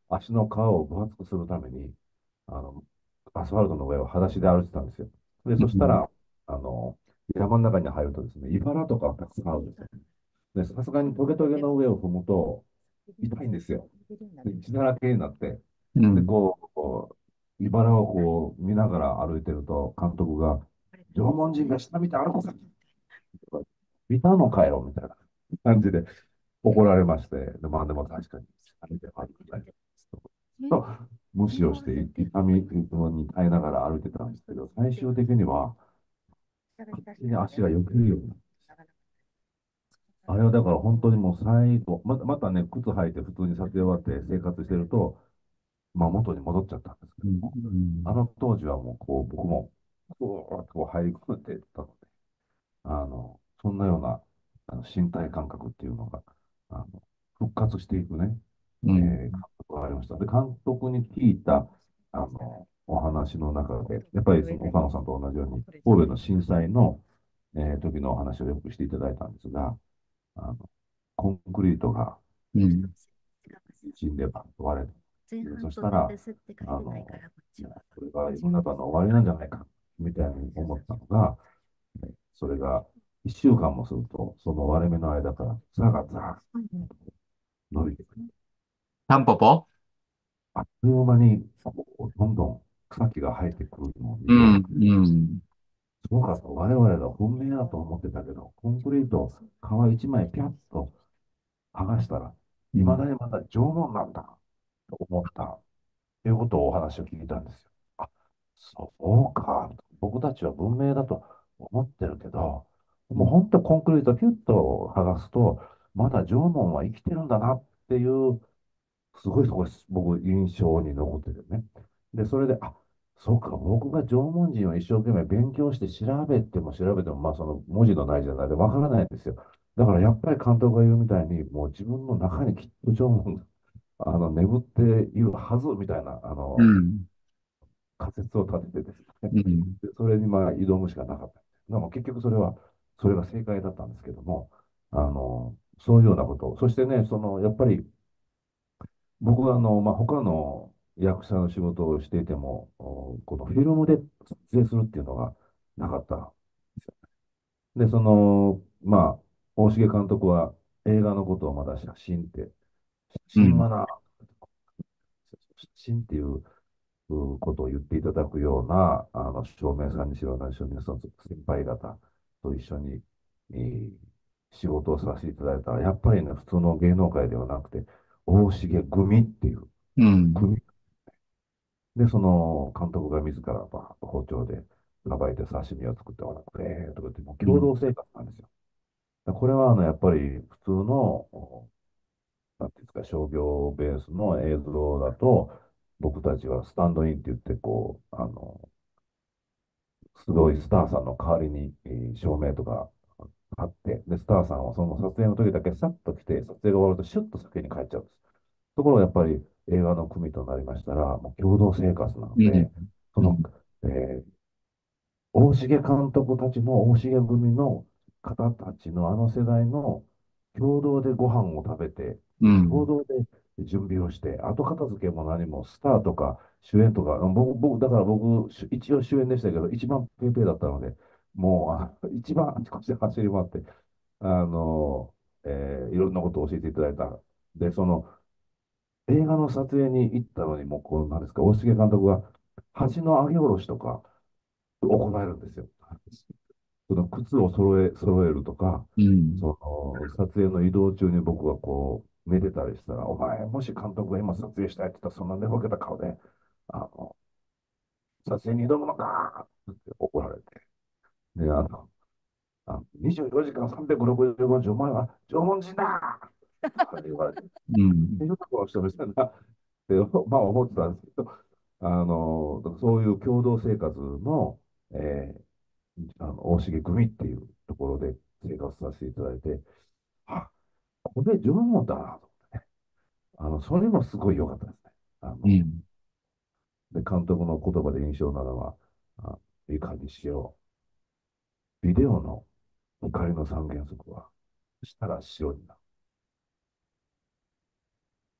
足の皮を分厚くするために、あの、アスファルトの上を裸足で歩いてたんですよ。で、 うん。 そしたら、あの、山の中に入るとですね、茨とかをたくさんあるんですよ。で、さすがにトゲトゲの上を踏むと痛いんですよ。で血だらけになって、で、 うん。 こう、こう茨をこう見ながら歩いてると、監督が、縄文人が下見て歩くぞ見たのかよみたいな感じで怒られまして、で、まあでも確かに下見て歩くなよと無視をして、痛みに耐えながら歩いてたんですけど、最終的には、勝手に足が避けるようになって、あれはだから本当にもう最後、また、またね、靴履いて普通に撮影終わって生活してると、まあ元に戻っちゃったんですけうん。 ども、 うん。 あの当時はもうこう、僕も、こう、こう入り込んでたので、あの、そんなようなあの身体感覚っていうのが、あの、復活していくね、 うん。 えー、感覚がありました。で、監督に聞いた、あの、お話の中で、やっぱりその岡野さんと同じように、神戸の震災の、えー時のお話をよくしていただいたんですが、あの、コンクリートがうん。 死んでば割れて、でそしたら、あの、これが世の中の終わりなんじゃないか、みたいに思ったのが、それがいっしゅうかんもすると、その割れ目の間から、ザがザーッと伸びてくる。 タンポポ。 あっという間に、こうどんどん草木が生えてくるのを見て、 うん。うん。 そうかと、我々が本命だと思ってたけど、コンクリート、皮一枚ピャッと剥がしたら、いまうん。 だにまだ縄文なんだと思ったということをお話を聞いたんですよ。あ、そうか。僕たちは文明だと思ってるけど、もう本当コンクリートピュッと剥がすと、まだ縄文は生きてるんだなっていう、すごいそこです僕印象に残っててね。で、それで、あ、そうか、僕が縄文人を一生懸命勉強して調べても調べても、まあその文字のないじゃないでわからないんですよ。だからやっぱり監督が言うみたいに、もう自分の中にきっと縄文があの眠っているはずみたいな、あの、 うん。 仮説を立ててですね、 うん。 でそれにまあ挑むしかなかった。でも結局それは、それが正解だったんですけども、あの、そういうようなことを、そしてね、その、やっぱり僕はあの、まあ、他の役者の仕事をしていても、おこのフィルムで撮影するっていうのがなかったんですよ。で、その、まあ、大重監督は映画のことをまだ写真って、 うん。 写真はな、写真っていううことを言っていただくような、あの、照明さんにしろ、何しろ、皆さん、先輩方と一緒に、えー仕事をさせていただいたら、やっぱりね、普通の芸能界ではなくて、大重組っていううん。 組で、その監督が自らバーッと包丁でさばいて刺身を作って、ほら、これとかって、もううん。 共同生活なんですよ。これは、あの、やっぱり普通の、おなんていうんですか、商業ベースの映像だと、僕たちはスタンドインって言って、こう、あの、すごいスターさんの代わりに、えー照明とか買って、で、スターさんはその撮影の時だけさっと来て、撮影が終わるとシュッと先に帰っちゃうんです。ところがやっぱり映画の組となりましたら、もう共同生活なのうん。 で、その、 うん。 えー大重監督たちの、大重組の方たちのあの世代の共同でご飯を食べて、 うん。 共同で準備をして、後片付けも何もスターとか主演とか、僕、僕だから僕、し一応主演でしたけど、一番ペーペーだったので、もうあ一番あちこちで走り回って、あの、えーいろんなことを教えていただいた。で、その映画の撮影に行ったのに、もうこう、なんですか、大重監督が橋の上げ下ろしとか行えるんですよ。その靴を揃え、揃えるとか、 うん。 その撮影の移動中に僕がこう寝てたりしたら、お前、もし監督が今撮影したいって言ったら、そんな寝ぼけた顔で、あの、撮影に挑むのかって怒られて、で、あの、あのにじゅうよじかんさんびゃくろくじゅうごにち、お前は縄文人だとか言われて、 うん。 よくこの人みたいなって、まあ思ってたんですけど、あの、そういう共同生活の、えーあの、大重組っていうところで生活させていただいて、あ、これ縄文だなと。あの、それもすごい良かったですね。あの、 うん。 で、監督の言葉で印象なのは、あ、いかにしよう。ビデオの光の三原則は、したら白になる。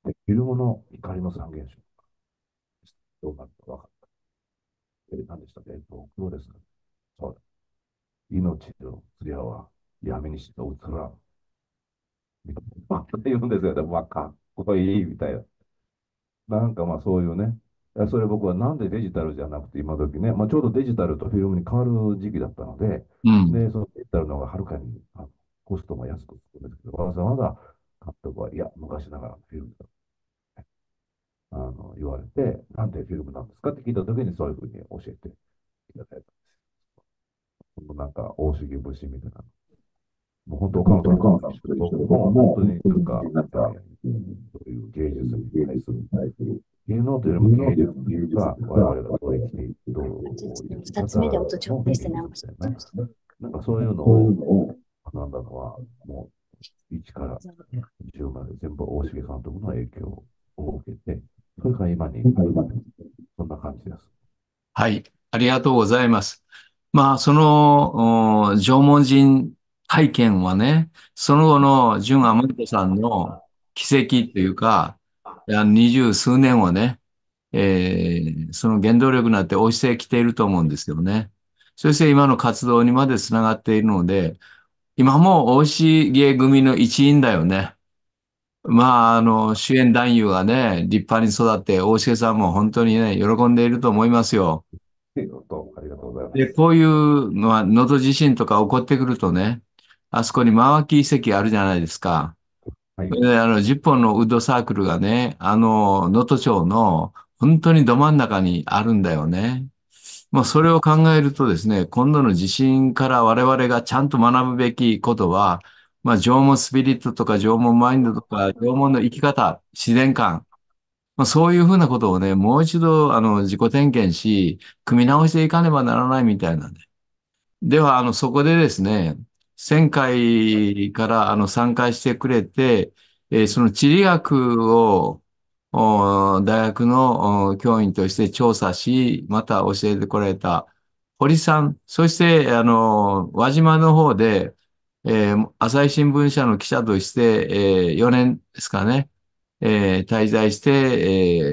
で、フィルムの怒りの三原色。どうなるか分かった。え、何でしたっけ？えっと、黒です。そうだ。命の艶は闇にして映らん。って言うんですよ。でもまあ、かっこいいみたいな。なんかまあそういうね。いやそれ僕はなんでデジタルじゃなくて今時ね、まあ、ちょうどデジタルとフィルムに変わる時期だったので、 うん。 で、そのデジタルの方がはるかにあのコストも安くつくんですけど、わざわざ監督は、いや、昔ながらのフィルムだと、ね、あの言われて、なんでフィルムなんですかって聞いたときにそういうふうに教えていただいたんですよ。なんか、大主義節みたいな。もう本当、岡野さんと一緒で、僕も本当になんか、えーそういう芸術に対する、芸能というよりも芸術というか、我々がどう生きていく、どういう生き二つ目で方音ちょっの芸として術みたいなね。 直しなんかそういうのを学んだのは、もういちからじゅうまで全部大重監督の影響を受けて、それから今に至るまで、そんな感じです。 はい。ありがとうございます。まあ、その、お縄文人体験はね、その後の純天人さんの奇跡というか、いや二十数年をね、えーその原動力になって押してきていると思うんですよね。そして今の活動にまでつながっているので、今も大重組の一員だよね。まあ、あの、主演男優がね、立派に育って、大重さんも本当にね、喜んでいると思いますよ。 ありがとうありがとうございまで、 す。 こういう、まあ、能登地震とか起こってくるとね、あそこに真脇遺跡あるじゃないですか。 はい。 で、あの、じゅっぽんのウッドサークルがね、あの、能登町の本当にど真ん中にあるんだよね。まあ、それを考えるとですね、今度の地震から我々がちゃんと学ぶべきことは、まあ、縄文スピリットとか縄文マインドとか縄文の生き方、自然観、まあ、そういうふうなことをね、もう一度、あの、自己点検し、組み直していかねばならないみたいなね。では、あの、そこでですね、せんかいからあの参加してくれて、えーその地理学をお大学のお教員として調査し、また教えてこられた堀さん、そしてあの輪島の方で、えー朝日新聞社の記者として、えーよねんですかね、えー滞在して、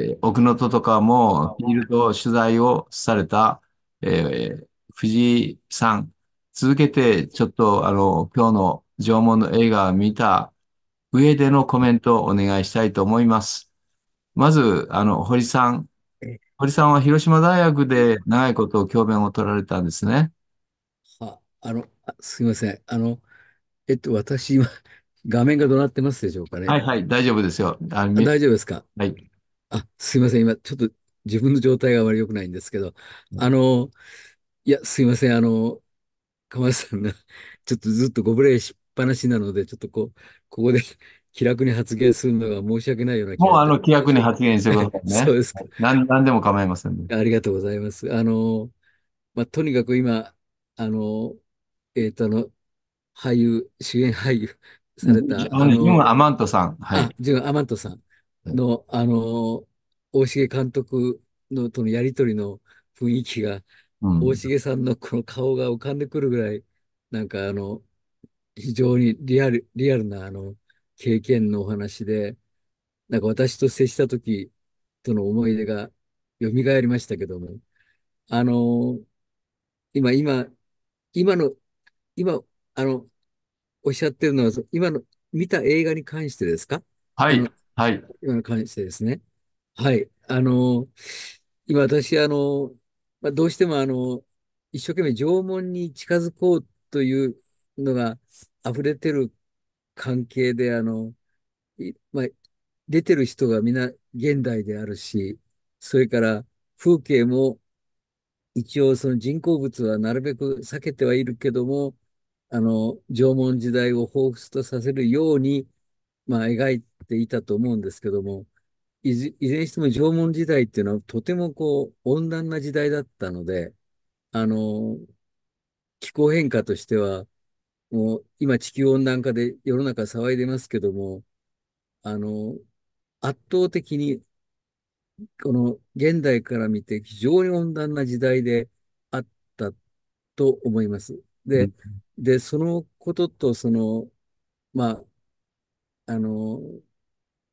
えー奥能登とかもフィールド取材をされた、えー藤井さん、続けてちょっとあの今日の縄文の映画を見た上でのコメントをお願いしたいと思います。まず、あの、堀さん。 え、 堀さんは広島大学で長いこと教鞭を取られたんですね。 あ、あの、あすいません。あの、えっと、私、今、画面がどうなってますでしょうかね。 はいはい、大丈夫ですよ。あ、 あ、 み大丈夫ですか？ はい。 あ、すいません。今、ちょっと自分の状態があまり良くないんですけど、あの、いや、すいません。あの、鎌田さんが、ちょっとずっとご無礼しっぱなしなので、ちょっとこう、ここで気楽に発言するのが申し訳ないような気がしてるもうあの、気楽にんですけど。 発言してくださいね。 そうですか。 なん、なんでも構いませんね。 ありがとうございます。あの、まあ、とにかく今、あの、えっと、あの、俳優、主演俳優されうんジた、 ョン、ジョン・あの、 アマントさん。はあ、 い。 ジュン・アマントさんの、あの、大重監督のとのやりとりの雰囲気が、大うん。 重さんのこの顔が浮かんでくるぐらい、なんかあの、非常にリアル、リアルなあの、経験のお話で、なんか私と接した時との思い出が蘇りましたけども、あの、今、今、今の、今、あの、おっしゃってるのは、そ今の見た映画に関してですか？ はい。 あの、 はい。 今に関してですね。はい。あの、今私、あの、まあ、どうしても、あの、一生懸命縄文に近づこうというのが溢れてる関係で、あの、いまあ、出てる人がみんな現代であるし、それから風景も一応その人工物はなるべく避けてはいるけども、あの、縄文時代を彷彿とさせるように、まあ、描いていたと思うんですけども、いず、いずれにしても縄文時代っていうのはとてもこう温暖な時代だったので、あの、気候変化としては、もう今地球温暖化で世の中騒いでますけども、あの、圧倒的にこの現代から見て非常に温暖な時代であったと思います。で、 うんで、そのことと、その、まあ、あの、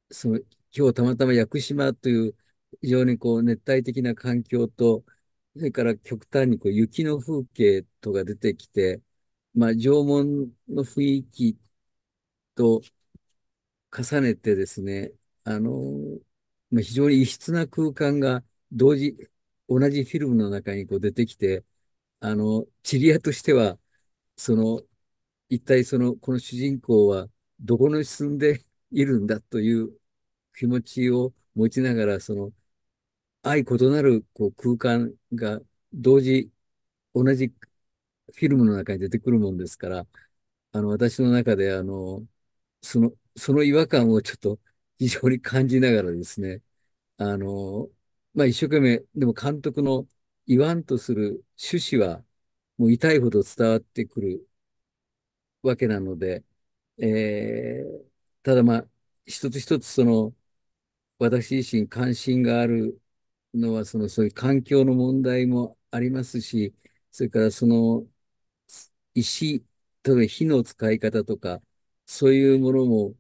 その、今日たまたま屋久島という非常にこう熱帯的な環境と、それから極端にこう雪の風景とが出てきて、まあ、縄文の雰囲気と重ねてですね、あの、まあ、非常に異質な空間が同時、同じフィルムの中にこう出てきて、あの、チリアとしては、その、一体その、この主人公はどこに住んでいるんだという気持ちを持ちながら、その、相異なるこう空間が同時、同じフィルムの中に出てくるもんですから、あの、私の中で、あの、その、その違和感をちょっと非常に感じながらですね、あの、まあ、一生懸命、でも監督の言わんとする趣旨は、もう痛いほど伝わってくるわけなので、えーただまあ、一つ一つその、私自身関心があるのは、その、そういう環境の問題もありますし、それからその、石、例えば火の使い方とか、そういうものも、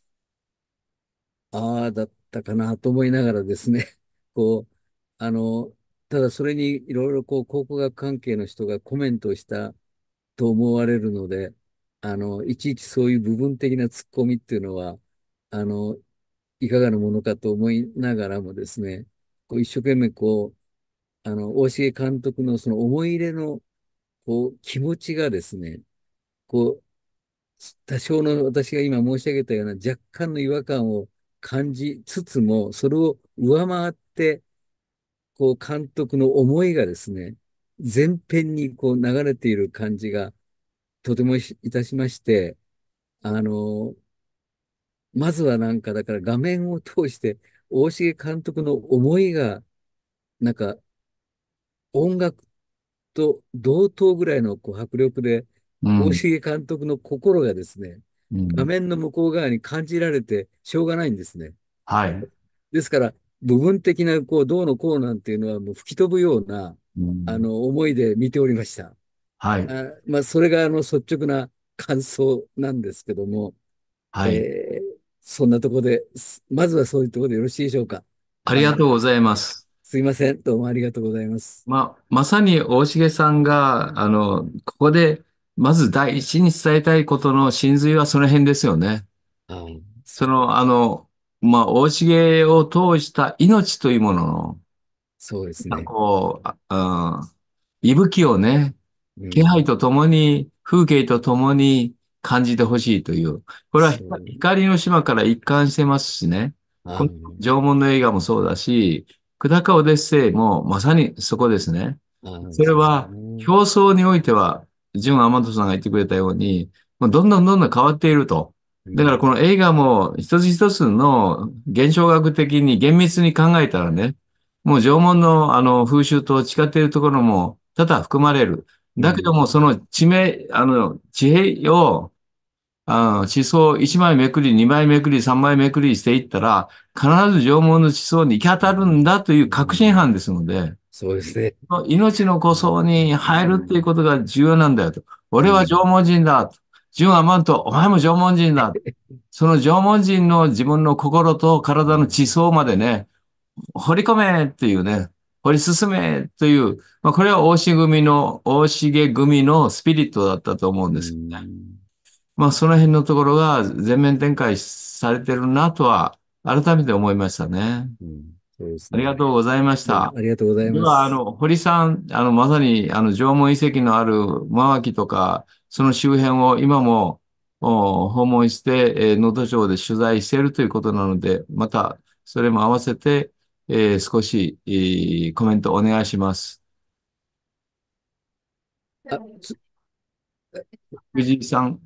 ああ、だったかなと思いながらですね、こう、あの、ただそれにいろいろこう、考古学関係の人がコメントをしたと思われるので、あの、いちいちそういう部分的な突っ込みっていうのは、あの、いかがなものかと思いながらもですね、こう一生懸命こう、あの、大重監督のその思い入れの、こう、気持ちがですね、こう、多少の私が今申し上げたような若干の違和感を感じつつも、それを上回って、こう、監督の思いがですね、前編にこう流れている感じがとてもいたしまして、あの、まずはなんか、だから画面を通して、大重監督の思いが、なんか、音楽と同等ぐらいのこう迫力で、大うん。 重監督の心がですね、画うん。 面の向こう側に感じられてしょうがないんですね。 はい。 ですから、部分的なこうどうのこうなんていうのはもう吹き飛ぶようなうん。 あの思いで見ておりました。 はい。 あ、まあ、それがあの率直な感想なんですけども、 はい。 えーそんなところで、すまずはそういうところでよろしいでしょうか。 ありあの、 がとうございます。 すいません。どうもありがとうございます。 まあ、まさに大重さんが、あの、ここで、まず第一に伝えたいことの真髄はその辺ですよね。 あー、 その、あの、まあ、大重を通した命というものの、まあそうですね。 こう、あ、うん、息吹をね、気配うん。 とともに、風景とともに感じてほしいという。これはそう。 光の島から一貫してますしね。このあー、 縄文の映画もそうだし、久高オデッセイもまさにそこですね。 あー、そうですそれはね。 表層においては、純天人さんが言ってくれたように、もうどんどんどんどん変わっていると。だからうん。 この映画も一つ一つの現象学的に厳密に考えたらね、もう縄文のあの風習と違っているところも多々含まれる。 うん。 だけども、その地名、あの、地平を、あの地層いちまいめくり、にまいめくり、さんまいめくりしていったら、必ず縄文の地層に行き当たるんだというう確信犯ん。 ですので、 そうですね。 命の孤層に入るっていうことが重要なんだよと。 うん。 俺は縄文人だと。純アマント、お前も縄文人だ。その縄文人の自分の心と体の地層までね、掘り込めっていうね、掘り進めという、まあ、これは大重組の、大重組のスピリットだったと思うんうですよね。 ん。 まあ、その辺のところが全面展開されてるなとは、改めて思いましたね。 うん。そうですありね。 がとうございましどうもた。 ありがとうございでは、あます。 の、堀さん、あの、まさに、あの、縄文遺跡のある真脇とか、その周辺を今も、お訪問して、えー能登町で取材しているということなので、また、それも合わせて、えー少し、えーコメントお願いします。 あ、つ、 藤井さん、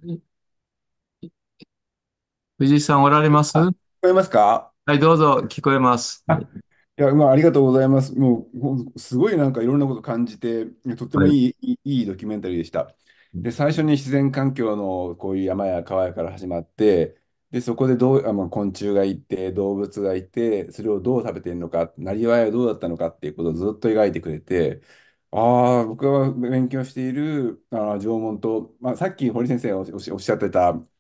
藤井さんおられます？ あ、聞こえますか？ はい、どうぞ、聞こえます。はあ、 い。 いや、まあ、ありがとうございます。もう、ほんすごいなんかいろんなこと感じて、とってもはい。 いい、いい、いいドキュメンタリーでした。で、最初に自然環境のこういう山や川から始まって、で、そこでどう、あ、まあ、昆虫がいて、動物がいて、それをどう食べているのか、なりわいはどうだったのかっていうことをずっと描いてくれて、ああ、僕が勉強しているあー縄文と、まあ、さっき堀先生がおっしおっしゃってた、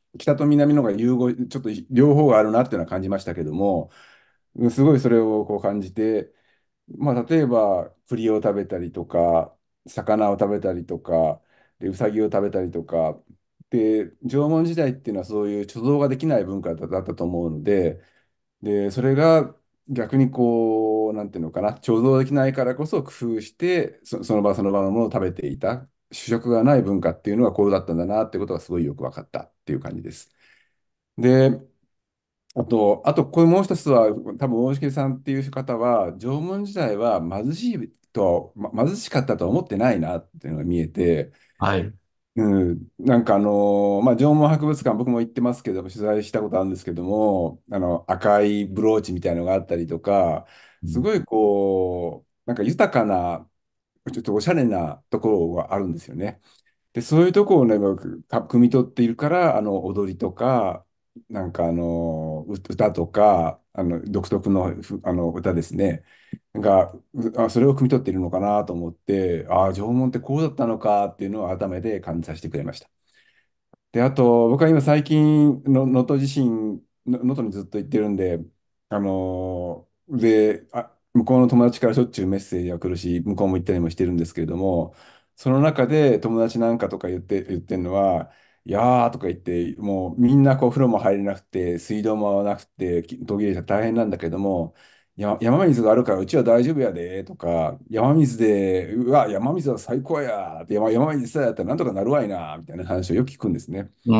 北と南のが融合、ちょっと両方があるなっていうのは感じましたけども、うんすごいそれをこう感じて、まあ、例えば栗を食べたりとか、魚を食べたりとか、で、うさぎを食べたりとか、で、縄文時代っていうのはそういう貯蔵ができない文化だったと思うので、で、それが逆にこう、なんていうのかな、貯蔵できないからこそ工夫して、そ、その場その場のものを食べていた、主食がない文化っていうのはこうだったんだなってことがすごいよく分かったっていう感じです。で、あと、あと、これもう一つは、多分大重さんっていう方は、縄文時代は貧しいと、ま、貧しかったとは思ってないなっていうのが見えて、 はい。 うん、なんかあのーまあ、縄文博物館、僕も行ってますけども、取材したことあるんですけども、あの赤いブローチみたいなのがあったりとか、すごいこう、なんか豊かな、ちょっとおしゃれなところがあるんですよね。で、そういうところをね、か汲み取っているから、あの踊りとか、なんかあのう歌とか、あの独特の、ふあの歌ですね。が、うあ、それを汲み取っているのかなと思って、ああ、縄文ってこうだったのかっていうのを改めて感じさせてくれました。で、あと、僕は今最近の、能登地震、の能登にずっと行ってるんで、あのーで、あ、向こうの友達からしょっちゅうメッセージが来るし、向こうも行ったりもしてるんですけれども、その中で友達なんかとか言って、言ってるのは、いやーとか言って、もうみんなこう風呂も入れなくて、水道もなくて、き途切れて大変なんだけども、や、山水があるからうちは大丈夫やでとか、山水で、うわ、山水は最高やって山、山水さえやったらなんとかなるわいなみたいな話をよく聞くんですね。 うん。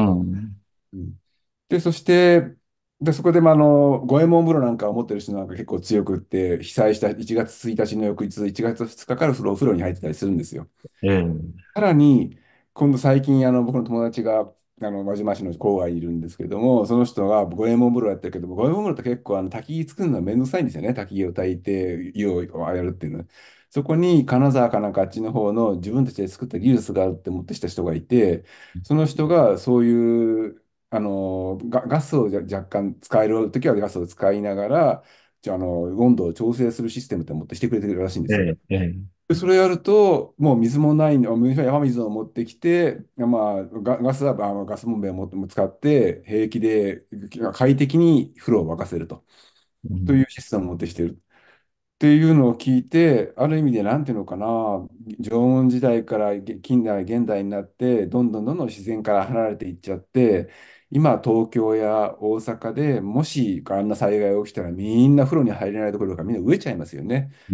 うんで、そして、で、そこで、まあ、あの、五右衛門風呂なんかを持ってる人なんか結構強くって、被災したいちがつついたちの翌日、いちがつふつかかから風呂、お風呂に入ってたりするんですよ。 ええ。 さらに、今度最近、あの、僕の友達が、あの、輪島市の郊外にいるんですけども、その人が五右衛門風呂やってるけども、五右衛門風呂って結構、あの、焚き木作るのはめんどくさいんですよね。焚き木を焚いて、湯をやるっていうのは。そこに、金沢かなんかあっちの方の自分たちで作った技術があるって持ってきた人がいて、その人がそういう、あの、ガ、ガスをじゃ若干使えるときはガスを使いながら、じゃあ、あの、温度を調整するシステムって持ってしてくれてるらしいんですよ。 ええ。ええ。 でそれやると、もう水もないの、水山水を持ってきて、まあ、ガ、ガスはあのガスボンベをも使って、平気で快適に風呂を沸かせると、といううん。 システムを持ってきている。っていうのを聞いて、ある意味で、なんていうのかな、縄文時代からげ近代、現代になって、どんどんどんどん自然から離れていっちゃって、今、東京や大阪でもしあんな災害が起きたら、みんな風呂に入れないところがみんな飢えちゃいますよね。 うん。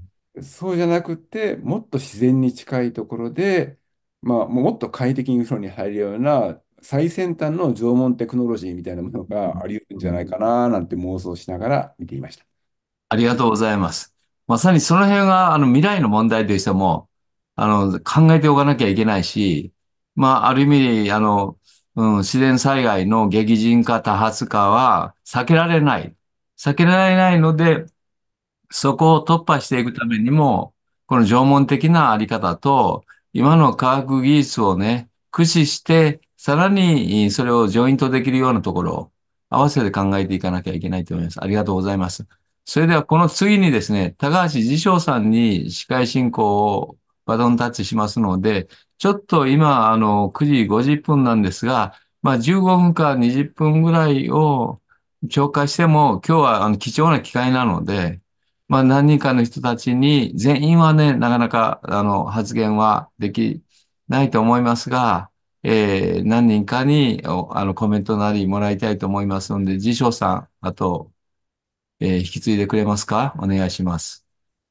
そうじゃなくて、もっと自然に近いところで、まあ、もうもっと快適に風呂に入るような最先端の縄文テクノロジーみたいなものがあり得るんじゃないかななんて妄想しながら見ていました。 ありがとうございます。まさにその辺が、あの、未来の問題としても、あの、考えておかなきゃいけないし、まあ、ある意味、あの、うん、自然災害の激甚化、多発化は避けられない。避けられないので、そこを突破していくためにも、この縄文的なあり方と、今の科学技術をね、駆使して、さらにそれをジョイントできるようなところを合わせて考えていかなきゃいけないと思います。ありがとうございます。それではこの次にですね、高橋次章さんに司会進行をバトンタッチしますので、ちょっと今、あの、くじごじゅっぷんなんですが、まあ、じゅうごふんかにじゅっぷんぐらいを紹介しても、今日はあの貴重な機会なので、まあ、何人かの人たちに、全員はね、なかなか、あの、発言はできないと思いますが、えー何人かに、おあの、コメントなりもらいたいと思いますので、次章さん、あと、えー引き継いでくれますか？お願いします。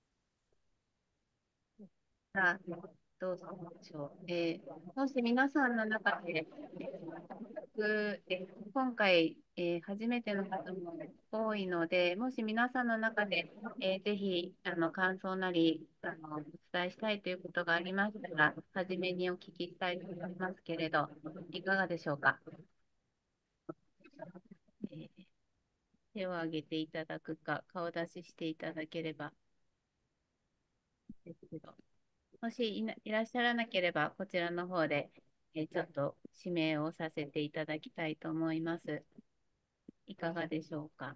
あ、どうぞどうぞ。えーもし皆さんの中で、僕えー今回、えー初めての方も多いので、もし皆さんの中で、えーぜひあの感想なりあのお伝えしたいということがありましたら、初めにお聞きしたいと思いますけれど、いかがでしょうか。えー手を挙げていただくか、顔出ししていただければですけど。もしいないらっしゃらなければ、こちらの方で、えーちょっと指名をさせていただきたいと思います。いかがでしょうか。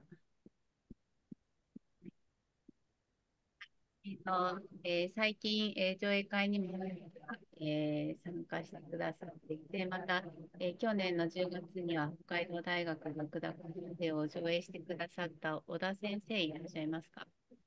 えーとえー最近、えー上映会にもえー参加してくださっていて、また、えー去年のじゅうがつには北海道大学の九田先生を上映してくださった小田先生いらっしゃいますか？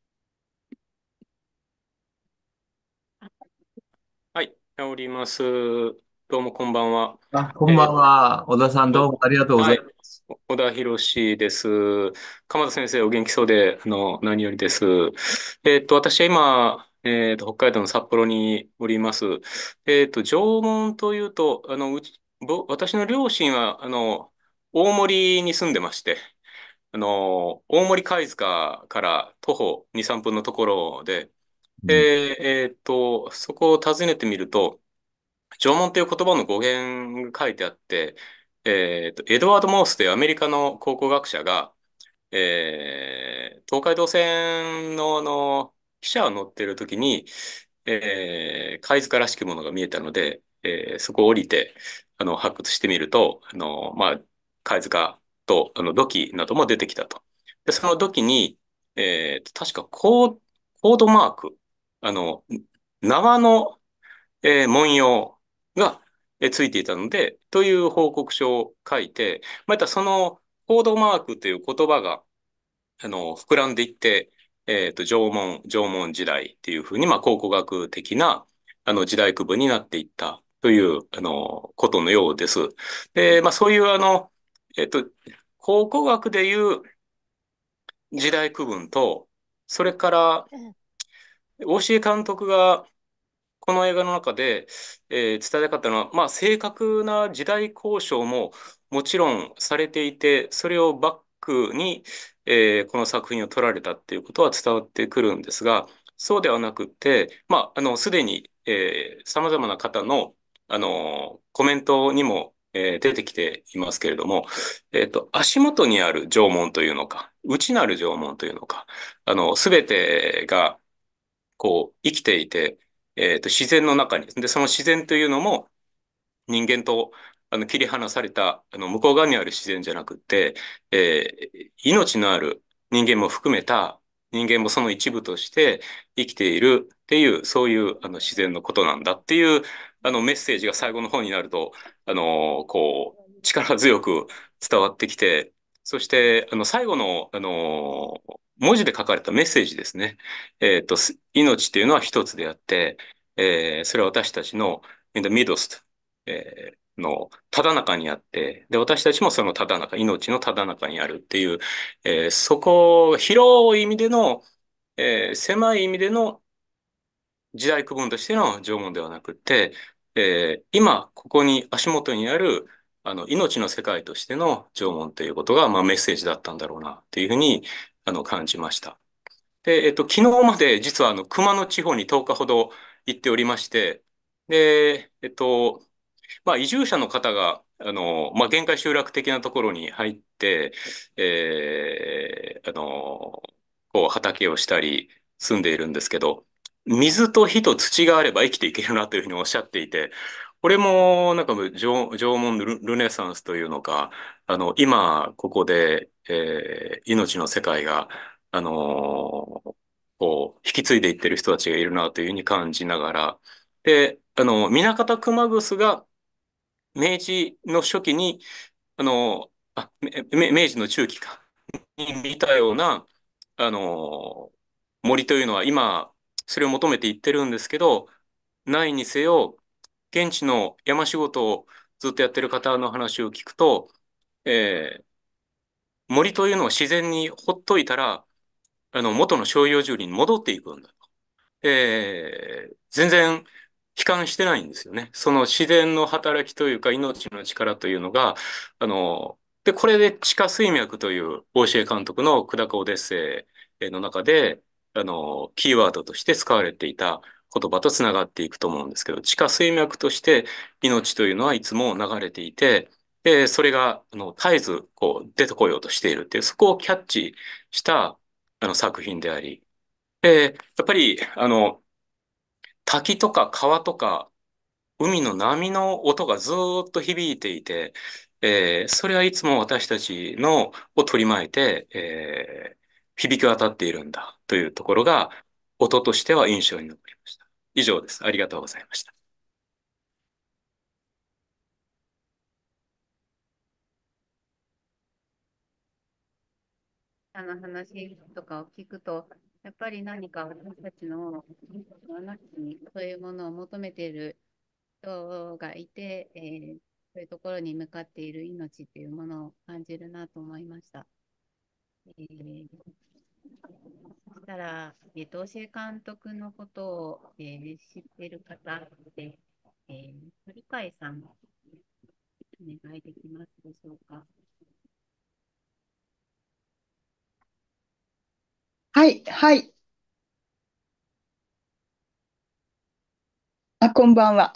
はい、おります。どうもこんばんは。 あ、こんばんえーは。小田さん、どうもありがとうござはい、 います。 小田博です。鎌田先生、お元気そうで、あの、何よりです。えっと、私は今、えっと、北海道の札幌におります。えっと、縄文というと、あの、うち、ぼ、私の両親は、あの、大森に住んでまして、あの、大森貝塚から徒歩に、さんぷんのところで、 うん。 で、えっと、そこを訪ねてみると、縄文という言葉の語源が書いてあって、えっと、エドワード・モースというアメリカの考古学者が、えー東海道線の、あの、汽車を乗っているときに、えー貝塚らしきものが見えたので、えーそこを降りて、あの、発掘してみると、あの、まあ、貝塚と、あの、土器なども出てきたと。で、その土器に、えー確かコー、コードマーク、あの、縄の、えー文様が、えーついていたので、という報告書を書いて、またそのコードマークという言葉が、あの、膨らんでいって、えっと、縄文、縄文時代っていうふうに、まあ、考古学的な、あの、時代区分になっていったという、あの、ことのようです。で、まあ、そういう、あの、えっと、考古学でいう時代区分と、それから、大重監督が、この映画の中で、えー伝えたかったのは、まあ、正確な時代交渉ももちろんされていて、それをバックに、えーこの作品を撮られたっていうことは伝わってくるんですが、そうではなくて、まあ、あの、すでに、えー、様々な方の、あの、コメントにも、えー出てきていますけれども、えっと、足元にある縄文というのか、内なる縄文というのか、あの、すべてが、こう、生きていて、えっと、自然の中に、で、その自然というのも人間とあの切り離されたあの向こう側にある自然じゃなくて、えー命のある人間も含めた人間もその一部として生きているっていう、そういうあの自然のことなんだっていうあのメッセージが最後の方になると、あの、こう、力強く伝わってきて、そして、あの、最後の、あの、文字で書かれたメッセージですね。えっと、す命っていうのは一つであって、えーそれは私たちの in the midst、えーのただ中にあって、で、私たちもそのただ中、命のただ中にあるっていう、えーそこ、広い意味での、えー狭い意味での時代区分としての縄文ではなくて、えー今、ここに足元にある、あの、命の世界としての縄文ということが、まあ、メッセージだったんだろうな、っていうふうに、あの、感じました。で、えっと、昨日まで実はあの、熊野地方にとおかほど行っておりまして、で、えっと、まあ、移住者の方が、あの、まあ、限界集落的なところに入って、えーあの、こう、畑をしたり、住んでいるんですけど、水と火と土があれば生きていけるなというふうにおっしゃっていて、これも、なんか、縄縄文ル、ルネサンスというのか、あの、今、ここで、えー命の世界が、あの、こう、引き継いでいってる人たちがいるなというふうに感じながら、で、あの、南方熊楠が、明治の初期に、あの、あ、めめ明治の中期か、に見たような、あの、森というのは今、それを求めていってるんですけど、ないにせよ、現地の山仕事をずっとやってる方の話を聞くと、えー森というのは自然にほっといたら、あの、元の照葉樹林に戻っていくんだ。えー全然悲観してないんですよね。その自然の働きというか命の力というのが、あの、で、これで地下水脈という大重監督の久高オデッセイの中で、あの、キーワードとして使われていた言葉とつながっていくと思うんですけど、地下水脈として命というのはいつも流れていて、で、それが、あの、絶えず、こう、出てこようとしているっていう、そこをキャッチした、あの、作品であり、で、やっぱり、あの、滝とか川とか海の波の音がずーっと響いていて、えーそれはいつも私たちのを取り巻いて、えー響き渡っているんだというところが音としては印象に残りました。以上です。ありがとうございました。 あの話とかを聞くと、やっぱり何か私たちの中にそういうものを求めている人がいて、えーそういうところに向かっている命っていうものを感じるなと思いました。えー、そしたら、えー、と教え監督のことを、えー知っている方で、えー、鳥飼さん、お願いできますでしょうか。 はい、はい。あ、こんばんは。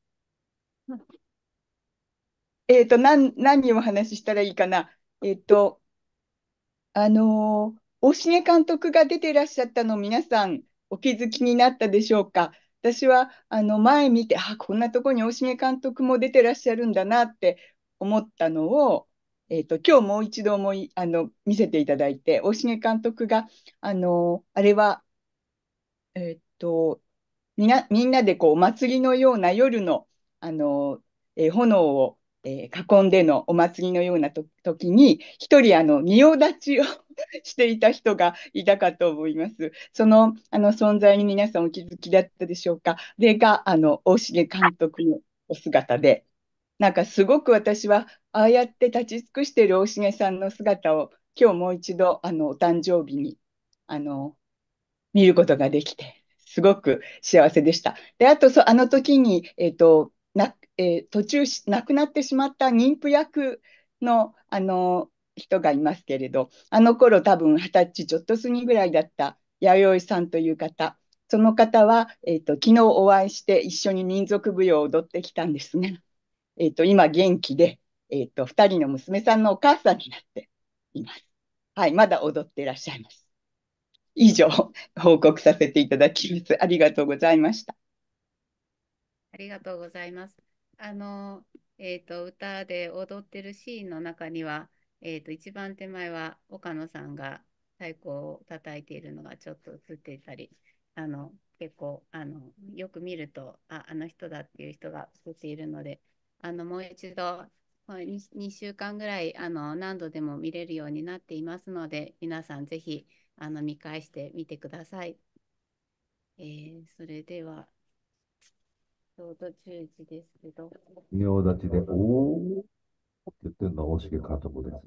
えっと、なん、何をお話ししたらいいかな。えっと、あのー大重監督が出ていらっしゃったの皆さんお気づきになったでしょうか。私はあの前見て、あ、こんなところに大重監督も出てらっしゃるんだなって思ったのを、えっと、今日もう一度もいあの見せていただいて、大重監督が、あのあれは、えっと、みな、みんなでこうお祭りのような夜の、あの、えー炎を、えー囲んでのお祭りのようなと時に、一人あの仁王立ちをしていた人がいたかと思います。その、あの存在に皆さんお気づきだったでしょうか。それがあの大重監督のお姿で、なんかすごく私はああやって立ち尽くしている大重さんの姿を今日もう一度あのお誕生日にあの見ることができて、すごく幸せでした。で、あと、そあの時に、えっと、な、えー途中し亡くなってしまった妊婦役の、あの、人がいますけれど、あの頃多分二十歳ちょっと過ぎぐらいだった弥生さんという方、その方は、えっと、昨日お会いして一緒に民族舞踊を踊ってきたんですね。えっと、今元気で、えっと、二人の娘さんのお母さんになっています。はい、まだ踊っていらっしゃいます。以上、報告させていただきます。ありがとうございました。 ありがとうございます。あの、えっと、歌で踊ってるシーンの中には、えっと、一番手前は岡野さんが太鼓を叩いているのがちょっと映っていたり、あの、結構、あの、よく見ると、あ、あの人だっていう人が映っているので、あの、もう一度、に, にしゅうかんぐらいあの何度でも見れるようになっていますので、皆さんぜひあの見返してみてください。えーそれでは、ちょうどじゅうじですけど、 仁王立ちで、おーって言ってるのは大重監督です。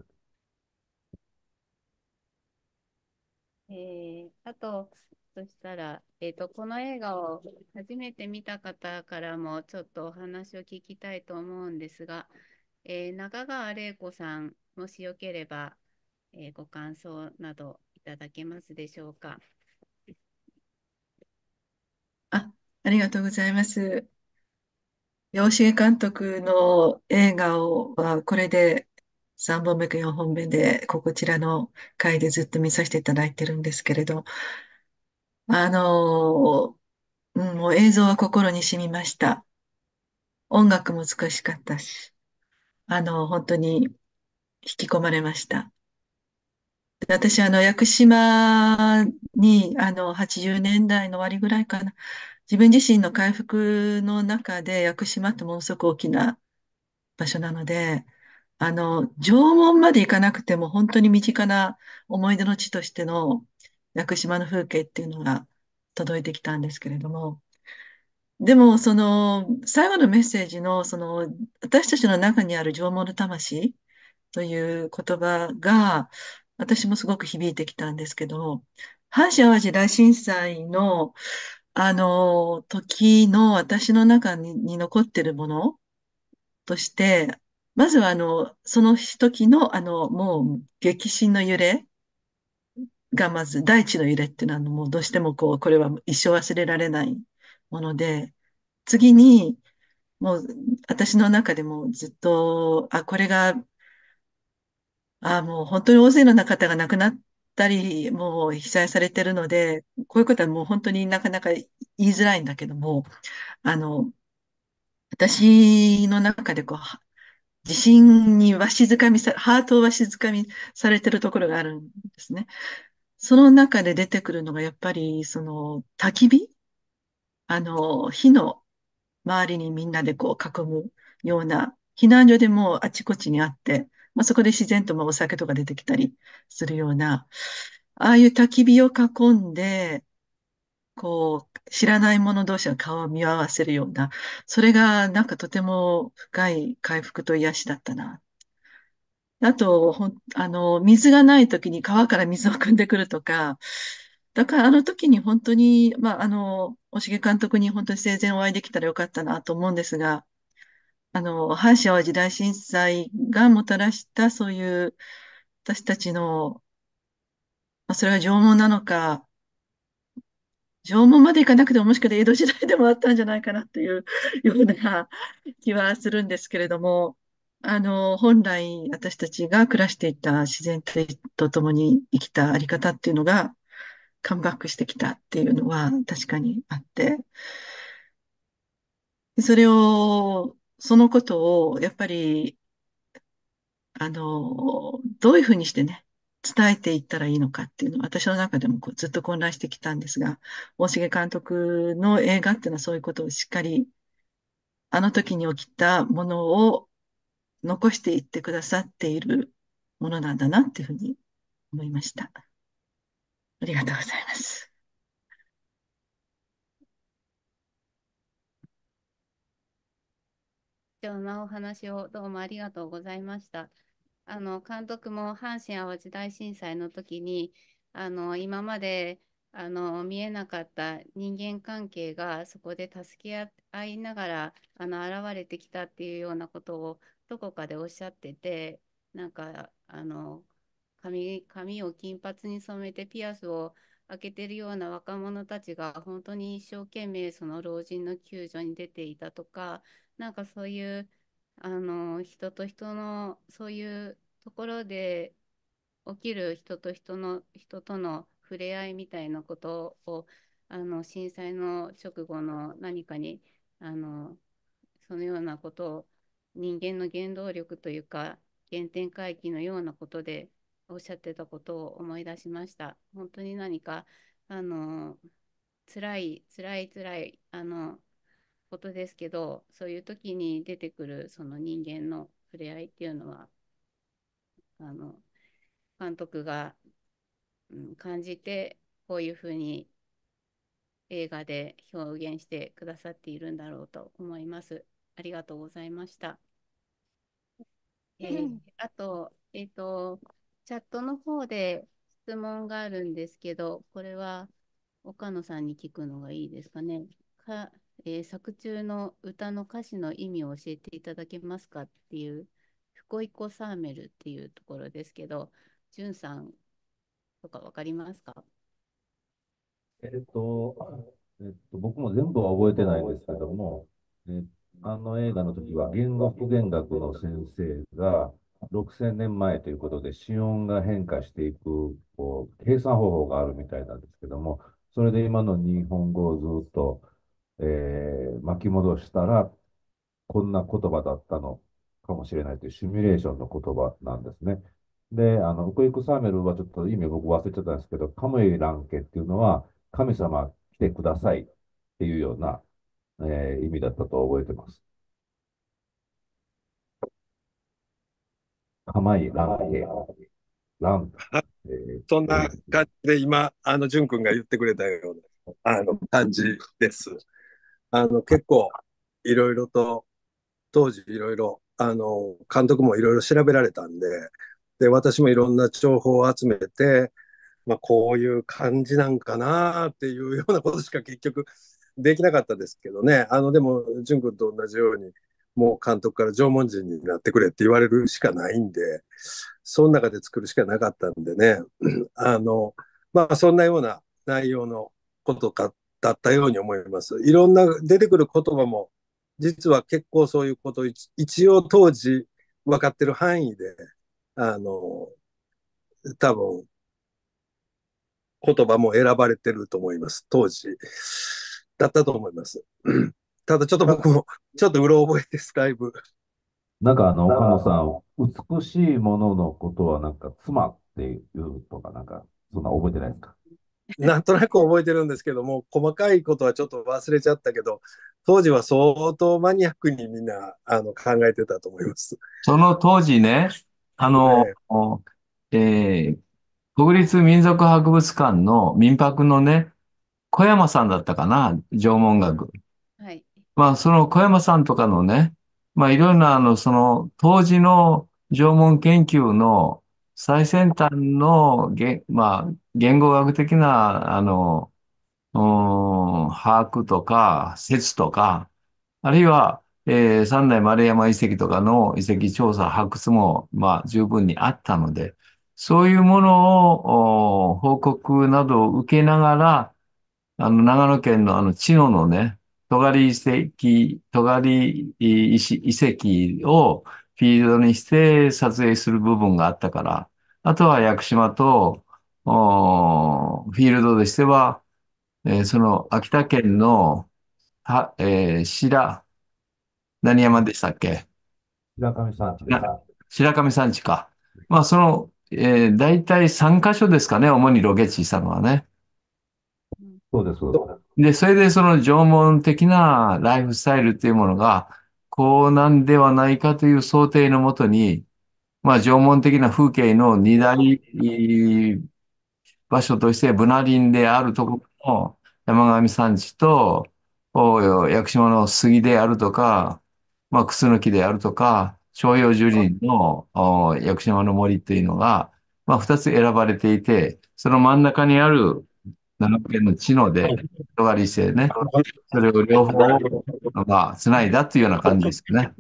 えーあと、そしたら、えーと、この映画を初めて見た方からもちょっとお話を聞きたいと思うんですが、えー中川玲子さん、もしよければ、えーご感想などいただけますでしょうか。 あ、ありがとうございます。大重監督の映画を、はこれでさんぼんめかよんほんめで、ここちらの回でずっと見させていただいてるんですけれど、あの、うん、もう映像は心に染みました。音楽も美しかったし、あの、本当に引き込まれました。で私、あの、屋久島に、あの、はちじゅうねんだいの終わりぐらいかな、自分自身の回復の中で、屋久島ってものすごく大きな場所なので、あの、縄文まで行かなくても、本当に身近な思い出の地としての屋久島の風景っていうのが届いてきたんですけれども、でも、その、最後のメッセージの、その、私たちの中にある縄文の魂という言葉が、私もすごく響いてきたんですけど、阪神・淡路大震災の、あの、時の私の中に、に残っているものとして、まずは、あの、その時の、あの、もう、激震の揺れが、まず、大地の揺れっていうのは、もう、どうしても、こう、これは一生忘れられないもので、次に、もう、私の中でもずっと、あ、これが、あ、もう本当に大勢の方が亡くなったり、もう被災されてるので、こういうことはもう本当になかなか言いづらいんだけども、あの、私の中でこう、自信にわしづかみさ、ハートをわしづかみされてるところがあるんですね。その中で出てくるのがやっぱり、その、焚き火あの、火の周りにみんなでこう囲むような、避難所でもうあちこちにあって、 まあ、そこで自然とまあお酒とか出てきたりするような、ああいう焚き火を囲んで、こう、知らない者同士が顔を見合わせるような、それがなんかとても深い回復と癒しだったな。あと、ほん、あの、水がない時に川から水を汲んでくるとか、だからあの時に本当に、まあ、あの、大重監督に本当に生前お会いできたらよかったなと思うんですが、あの、阪神・淡路大震災がもたらしたそういう私たちの、まあ、それが縄文なのか、縄文までいかなくてももしかして江戸時代でもあったんじゃないかなっていうような気はするんですけれども、あの、本来私たちが暮らしていた自然と共に生きたあり方っていうのがカムバックしてきたっていうのは確かにあって、それを、そのことをやっぱり、あの、どういうふうにしてね、伝えていったらいいのかっていうのは私の中でもこうずっと混乱してきたんですが、大重監督の映画っていうのはそういうことをしっかりあの時に起きたものを残していってくださっているものなんだなっていうふうに思いました。ありがとうございます。 貴重なお話をどうもありがとうございました。あの監督も阪神・淡路大震災の時にあの今まであの見えなかった人間関係がそこで助け合いながらあの現れてきたっていうようなことをどこかでおっしゃってて、なんかあの髪、髪を金髪に染めてピアスを開けてるような若者たちが本当に一生懸命その老人の救助に出ていたとか、なんかそういうあの人と人のそういうところで起きる人と人の人との触れ合いみたいなことをあの震災の直後の何かにあのそのようなことを人間の原動力というか原点回帰のようなことでおっしゃってたことを思い出しました。本当に何かあの辛い辛い辛いあのことですけど、そういう時に出てくるその人間の触れ合いっていうのはあの監督が、うん、感じてこういうふうに映画で表現してくださっているんだろうと思います。ありがとうございました。えー、あと、えっと、チャットの方で質問があるんですけど、これは岡野さんに聞くのがいいですかね。かえー作中の歌の歌詞の意味を教えていただけますかっていう、フコイコサーメルっていうところですけど、じゅんさんとかわかりますか？ えっと、えっと、僕も全部は覚えてないんですけども、えあの映画の時は言語復元学の先生がろくせんねんまえということで、子音が変化していくこう計算方法があるみたいなんですけども、それで今の日本語をずっと、えー巻き戻したら、こんな言葉だったのかもしれないというシミュレーションの言葉なんですね。で、あの、ウクイクサーメルはちょっと意味僕忘れちゃったんですけど、カムイランケっていうのは、神様来てくださいっていうような、えー意味だったと覚えてます。カマイランケ、ラン、えーそんな感じで今、あの、淳君が言ってくれたような、あの、感じです。あの、結構、いろいろと、当時いろいろ、あの、監督もいろいろ調べられたんで、で、私もいろんな情報を集めて、まあ、こういう感じなんかなっていうようなことしか結局できなかったですけどね。あの、でも、淳君と同じように、もう監督から縄文人になってくれって言われるしかないんで、その中で作るしかなかったんでね。あの、まあ、そんなような内容のことか、だったように思います。いろんな出てくる言葉も、実は結構そういうこと、一応当時分かってる範囲で、あの、多分言葉も選ばれてると思います。当時。だったと思います。ただちょっと僕も、ちょっとうろ覚えです、だいぶ。 なんかあの、岡野さん、美しいもののことはなんか妻っていうとか、なんか、そんな覚えてないですか？ なんとなく覚えてるんですけども、細かいことはちょっと忘れちゃったけど、当時は相当マニアックにみんなあの考えてたと思います。 その当時ね、 あの、 ええー国立民族博物館の民泊のね、小山さんだったかな、縄文学。 はい。 まあ、その小山さんとかのね、まあ、いろんな、あの、その、当時の縄文研究の最先端の、げ、まあ、言語学的な、あの、うーん、把握とか、説とか、あるいは、えー三内丸山遺跡とかの遺跡調査、発掘も、まあ、十分にあったので、そういうものを、お報告などを受けながら、あの、長野県のあの、茅野のね、戸狩遺跡、戸狩石遺跡をフィールドにして撮影する部分があったから、あとは屋久島と、おフィールドとしては、えーその秋田県の、は、えー白、何山でしたっけ？ 白神山地です。 な白神山地か。まあ、その、えー、大体さんカ所ですかね、主にロケ地したのはね。 そうです。 で、それでその縄文的なライフスタイルっていうものが、こうなんではないかという想定のもとに、まあ、縄文的な風景の二大場所としてブナ林であるところの山上山地と、お屋久島の杉であるとか、まあ、クスノキであるとか、照葉樹林のお屋久島の森っていうのが、まあ、二つ選ばれていて、その真ん中にある長野県の知野で、人狩りしてね、それを両方を、まあ、繋いだっていうような感じですね。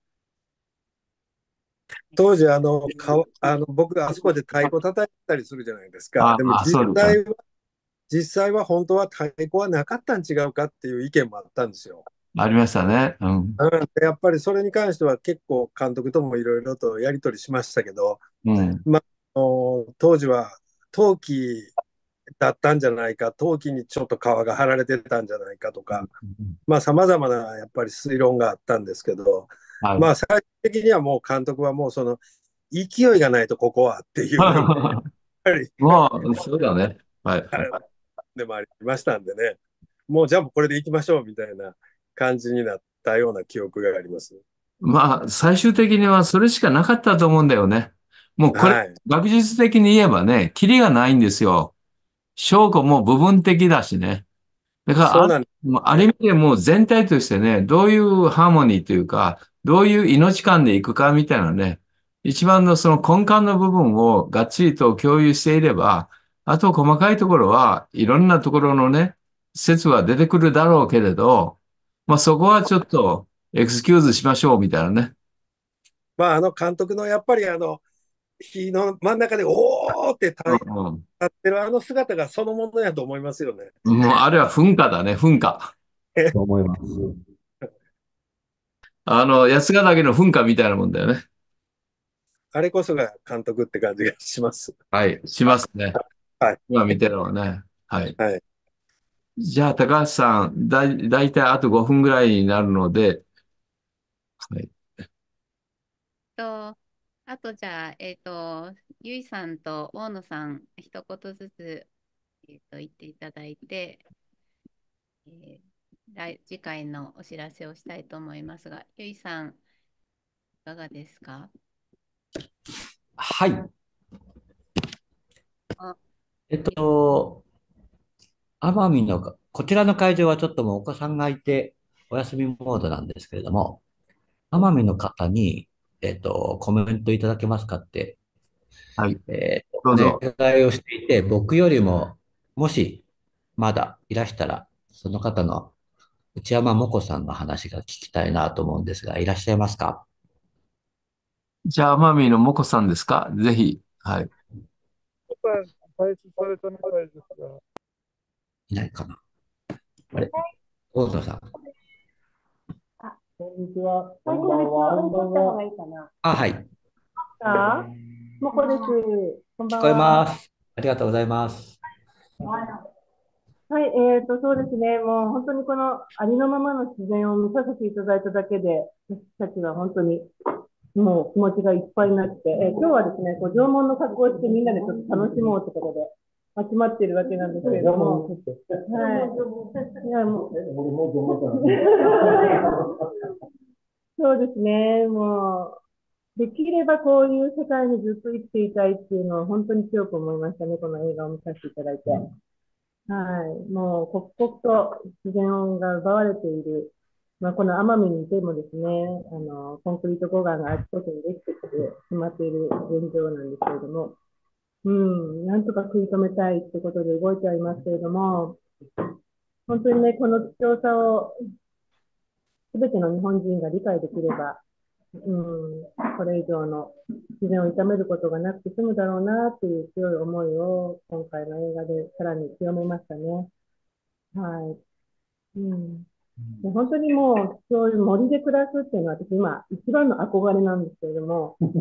当時、あの、かあの僕、あそこで太鼓叩いたりするじゃないですか。 あでもあ、そうですか。 実際は、実際は本当は太鼓はなかったん違うかっていう意見もあったんですよ。 ありましたね。うん。 うん、やっぱりそれに関しては結構監督ともいろいろとやり取りしましたけど、 うん。 まあ、あの当時は陶器だったんじゃないか、陶器にちょっと皮が張られてたんじゃないかとか、まあ、様々なやっぱり推論があったんですけど、 はい。 まあ、最終的にはもう監督はもうその勢いがないとここはっていう、やっぱりもう、そうだね。はい。 でもありましたんでね、もうじゃあもうこれでいきましょうみたいな感じになったような記憶があります。 まあ、最終的にはそれしかなかったと思うんだよね。もうこれ、 はい。 学術的に言えばね、キリがないんですよ。証拠も部分的だしね。だから、あ、 そうなんですもうある意ね。 味でもう全体としてね、どういうハーモニーというか、どういう命感でいくかみたいなね、一番のその根幹の部分をがっちりと共有していれば、あと細かいところはいろんなところのね、説は出てくるだろうけれど、まあそこはちょっとエクスキューズしましょうみたいなね。 まあ、あの監督のやっぱりあの火の真ん中でおーって立うんうん。 ってるあの姿がそのものやと思いますよね。 もうあれは噴火だね、噴火。 と思います。 あの、八ヶ岳の噴火みたいなもんだよね。 あれこそが監督って感じがします。 はい、しますね。 はい。 今見てるのはね。はい。 はい。 じゃあ、高橋さん、だい、だいたいあとごふんぐらいになるので、はい。 と、あとじゃあ、えっと、ゆいさんと大野さん、一言ずつ、えっと、言っていただいて、えー来次回のお知らせをしたいと思いますが、ゆいさん、いかがですか？ はい。 あ、 えっと、奄美のか、こちらの会場はちょっともうお子さんがいて、お休みモードなんですけれども、奄美の方に、えっと、コメントいただけますかって、 はい。 えーおどうぞ。 願いをしていて、僕よりも、もし、まだいらしたら、その方の内山もこさんの話が聞きたいなと思うんですが、いらっしゃいますか？ じゃあ、奄美のもこさんですか？ぜひ。はい。 配置されたみたいですが。 いないかな？あれ大野さん。 あ、こんにちは。こんばんは。こんばんは。 あ、はい。 あ、もこです。こんばん聞こえまは。 す。ありがとうございます。 はい、えーと、そうですね。もう本当にこのありのままの自然を見させていただいただけで、私たちは本当にもう気持ちがいっぱいになって、えー今日はですね、こう縄文の格好をしてみんなでちょっと楽しもうということで集まっているわけなんですけれども、はい。いや、もうそうですね、もう。 できればこういう世界にずっと生きていたいっていうのは本当に強く思いましたね、この映画を見させていただいて。はい。もう刻々と自然が奪われている。まあ、この奄美にいてもですね、あの、コンクリート護岸があちこちにできてきてしまっている現状なんですけれども、うん、なんとか食い止めたいってことで動いてはいますけれども、本当にね、この貴重さをすべての日本人が理解できれば、うん、これ以上の自然を傷めることがなくて済むだろうなっていう強い思いを今回の映画でさらに強めましたね。はい。うん。で本当にもう、そういう森で暮らすっていうのは私今一番の憧れなんですけれども、うん、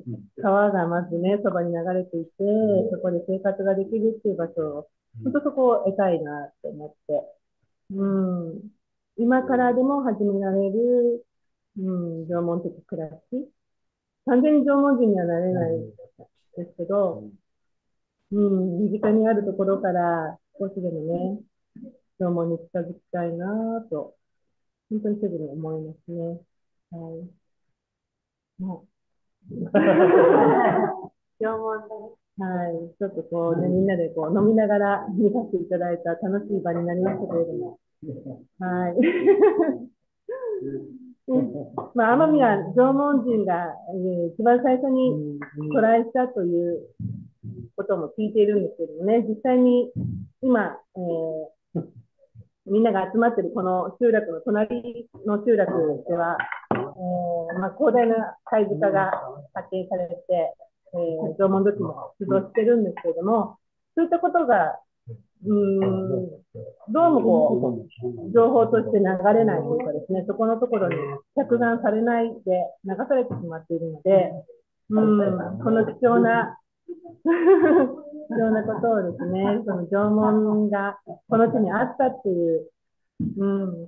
川がまずね、そばに流れていて、そこで生活ができるっていう場所を、本当そこを得たいなって思って、うん、今からでも始められる、うん、縄文的暮らし。完全に縄文人にはなれないですけど、うん、身近にあるところから少しでもね、縄文に近づきたいなと、本当にすぐに思いますね。はい。もう縄文だね。はい。ちょっとこうね、みんなでこう飲みながら見させていただいた楽しい場になりましたけれども。はい。うんまあ、奄美は縄文人が、えー一番最初に渡来したということも聞いているんですけどもね、実際に今、えーみんなが集まっているこの集落の隣の集落では、えーまあ、広大な貝塚が発見されて、えー縄文土器も出土してるんですけれども、そういったことが、うーん、どうもこう、情報として流れないというかですね、そこのところに着眼されないで流されてしまっているので、うん、この貴重な貴重なことをですね、その縄文がこの地にあったっていう、うん、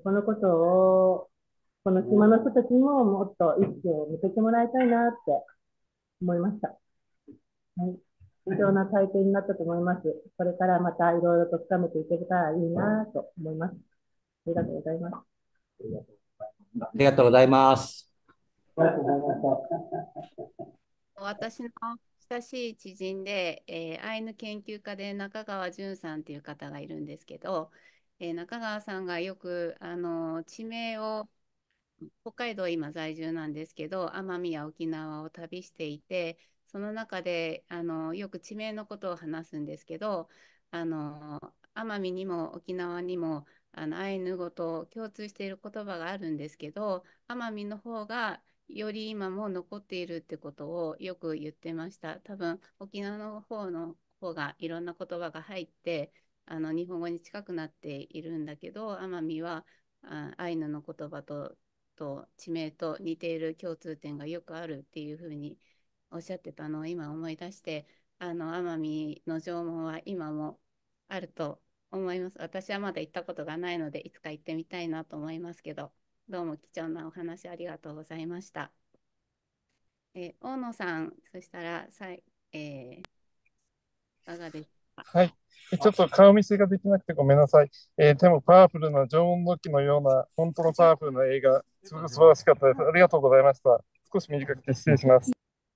このことを、この島の人たちにももっと意識を向けてもらいたいなって思いました。はい。貴重な体験になったと思います。これからまたいろいろと深めていけたらいいなと思います。ありがとうございます。 ありがとうございます。 ありがとうございました。 私の親しい知人で、えーアイヌ研究家で中川淳さんという方がいるんですけど、えー中川さんがよくあの地名を北海道今在住なんですけど、奄美や沖縄を旅していて、その中であのよく地名のことを話すんですけど、あの奄美にも沖縄にもあのアイヌ語と共通している言葉があるんですけど、奄美の方がより今も残っているってことをよく言ってました。多分沖縄の方の方がいろんな言葉が入ってあの日本語に近くなっているんだけど、奄美はあアイヌの言葉とと地名と似ている共通点がよくあるっていうふうにおっしゃってたのを今思い出して、あの奄美の縄文は今もあると思います。私はまだ行ったことがないのでいつか行ってみたいなと思いますけど、どうも貴重なお話ありがとうございました。えー大野さん、そしたらさい、えーいかがですか？ はい。ちょっと顔見せができなくてごめんなさい。えーでもパワフルな縄文土器のような本当のパワフルな映画、すごく素晴らしかったです。ありがとうございました。少し短くて失礼します。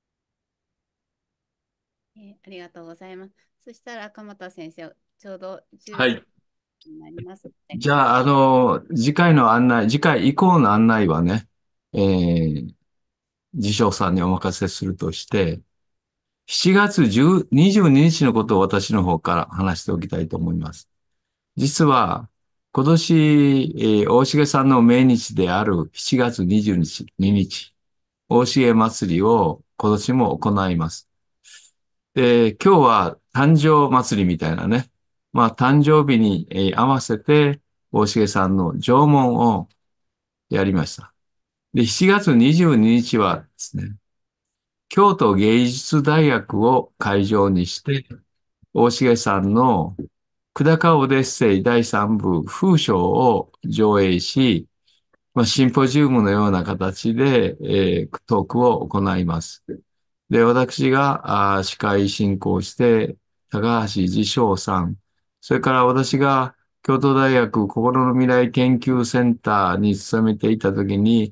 えーありがとうございます。そしたら鎌田先生、ちょうど10 はい。 分になりますので。 じゃあ、あの、次回の案内、次回以降の案内はね、えー、次章さんにお任せするとして、しちがつにじゅうににちのことを私の方から話しておきたいと思います。実は、今年、えー大重さんの命日であるしちがつにじゅうににち、大重祭りを今年も行います。で、今日は誕生祭りみたいなね。まあ、誕生日に、えー合わせて、大重さんの縄文をやりました。で、しちがつにじゅうににちはですね、京都芸術大学を会場にして、大重さんの久高オデッセイだいさん部風章を上映し、まあ、シンポジウムのような形で、えートークを行います。で、私があー司会進行して、高橋次章さん、それから私が京都大学心の未来研究センターに勤めていたときに、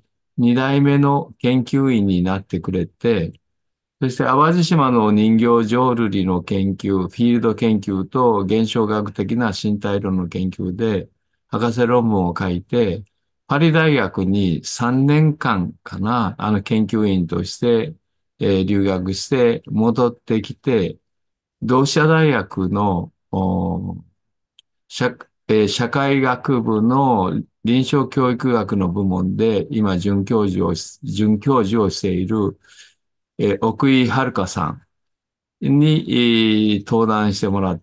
に代目の研究員になってくれて、そして淡路島の人形浄瑠璃の研究、フィールド研究と現象学的な身体論の研究で博士論文を書いて、パリ大学にさんねんかんかな、あの研究員として、えー留学して戻ってきて、同志社大学のお社、えー社会学部の臨床教育学の部門で今准教授をし、准教授をしている、えー奥井遥さんに、えー登壇してもらって、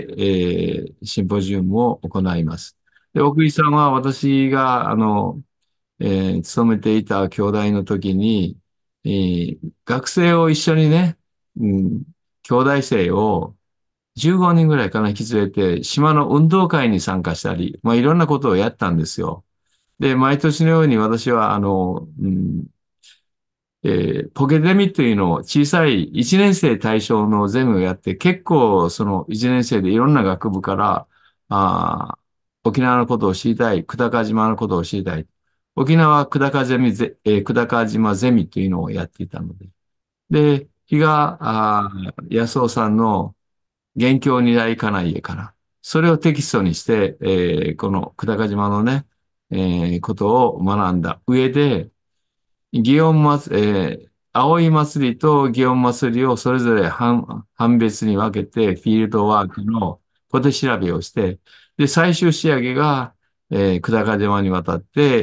えーシンポジウムを行います。で、奥井さんは私が、あの、えー勤めていた兄弟の時に、えー学生を一緒にね、うん、兄弟生をじゅうごにんぐらいかな引き連れて、島の運動会に参加したり、まあ、いろんなことをやったんですよ。で、毎年のように私は、あの、うんえーポケゼミというのを小さいいちねん生対象のゼミをやって、結構そのいちねん生でいろんな学部から、あー沖縄のことを知りたい、久高島のことを知りたい。沖縄久高ゼミゼ、えー久高島ゼミというのをやっていたので。で、比嘉あー康夫さんの元凶二大家内家から、それをテキストにして、えーこの久高島のね、えーことを学んだ上で、祇園祭、えー、葵祭りと祇園祭りをそれぞれ判、判別に分けて、フィールドワークの小手調べをして、で、最終仕上げが、えー、久高島に渡って、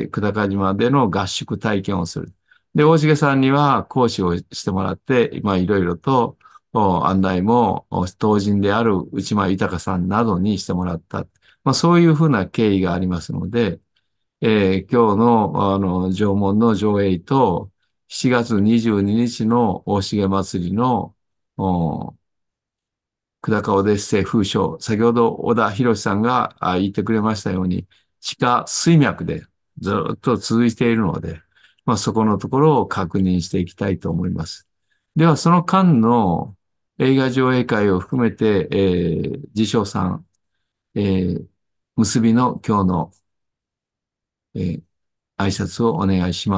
久高島での合宿体験をする。で、大重さんには講師をしてもらって、まあ、いろいろとお案内も、お当人である内間豊さんなどにしてもらった。まあ、そういうふうな経緯がありますので、えー今日の、あの、縄文の上映と、しちがつにじゅうににちの大重祭りの、お久高オデッセイ風書、先ほど小田博さんがあ言ってくれましたように、地下水脈でずっと続いているので、まあ、そこのところを確認していきたいと思います。では、その間の映画上映会を含めて、えー、次章さん、えー結びの今日の、えー挨拶をお願いします。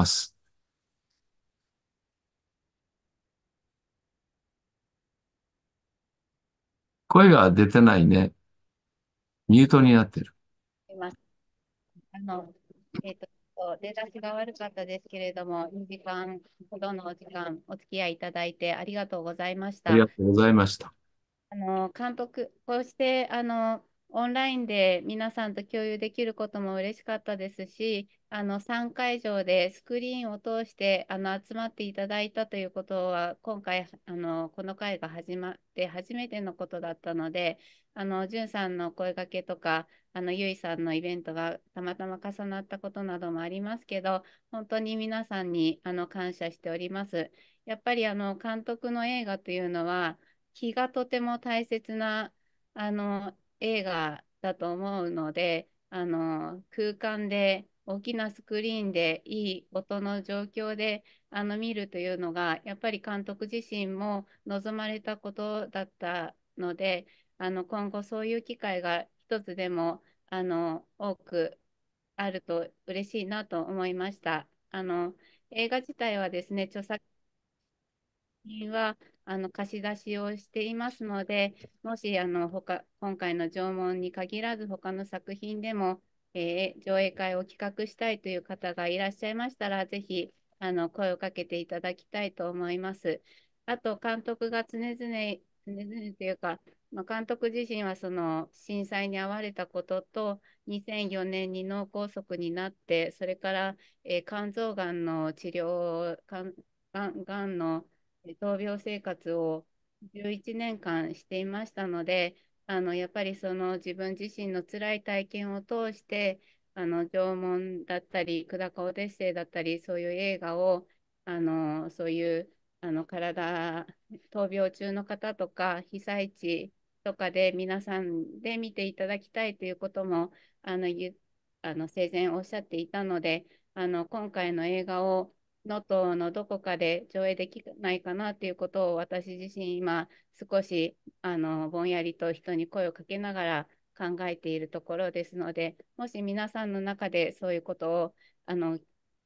声が出てないね。ミュートになってる。 すいません。あの、えっと、出だしが悪かったですけれども、にじかんほどのお時間お付き合いいただいてありがとうございました。 ありがとうございました。 あの監督、こうしてあのオンラインで皆さんと共有できることも嬉しかったですし、あのさんかいじょうでスクリーンを通してあの集まっていただいたということは、今回あのこの会が始まって初めてのことだったので、あのじゅんさんの声掛けとか、あのゆいさんのイベントがたまたま重なったことなどもありますけど、本当に皆さんにあの感謝しております。やっぱりあの監督の映画というのは、気がとても大切なあの映画だと思うので、あの空間で大きなスクリーンでいい音の状況であの見るというのが、やっぱり監督自身も望まれたことだったので、あの今後そういう機会が一つでもあの多くあると嬉しいなと思いました。あの映画自体はですね、著作品はあの貸し出しをしていますので、もしあの他今回の縄文に限らず他の作品でも、えー上映会を企画したいという方がいらっしゃいましたら、ぜひあの声をかけていただきたいと思います。あと、監督が常々、常々というか、まあ、監督自身はその震災に遭われたことと、にせんよねんに脳梗塞になって、それから、えー肝臓がんの治療、肝がんがんの闘病生活をじゅういちねんかんしていましたので、あのやっぱりその自分自身の辛い体験を通して、あの縄文だったり、久高オデッセイだったり、そういう映画を、あのそういうあの体、闘病中の方とか、被災地とかで皆さんで見ていただきたいということも、あのゆあの生前おっしゃっていたので、あの今回の映画を能登のどこかで上映できないかなということを、私自身今少しあのぼんやりと人に声をかけながら考えているところですので、もし皆さんの中でそういうことをあの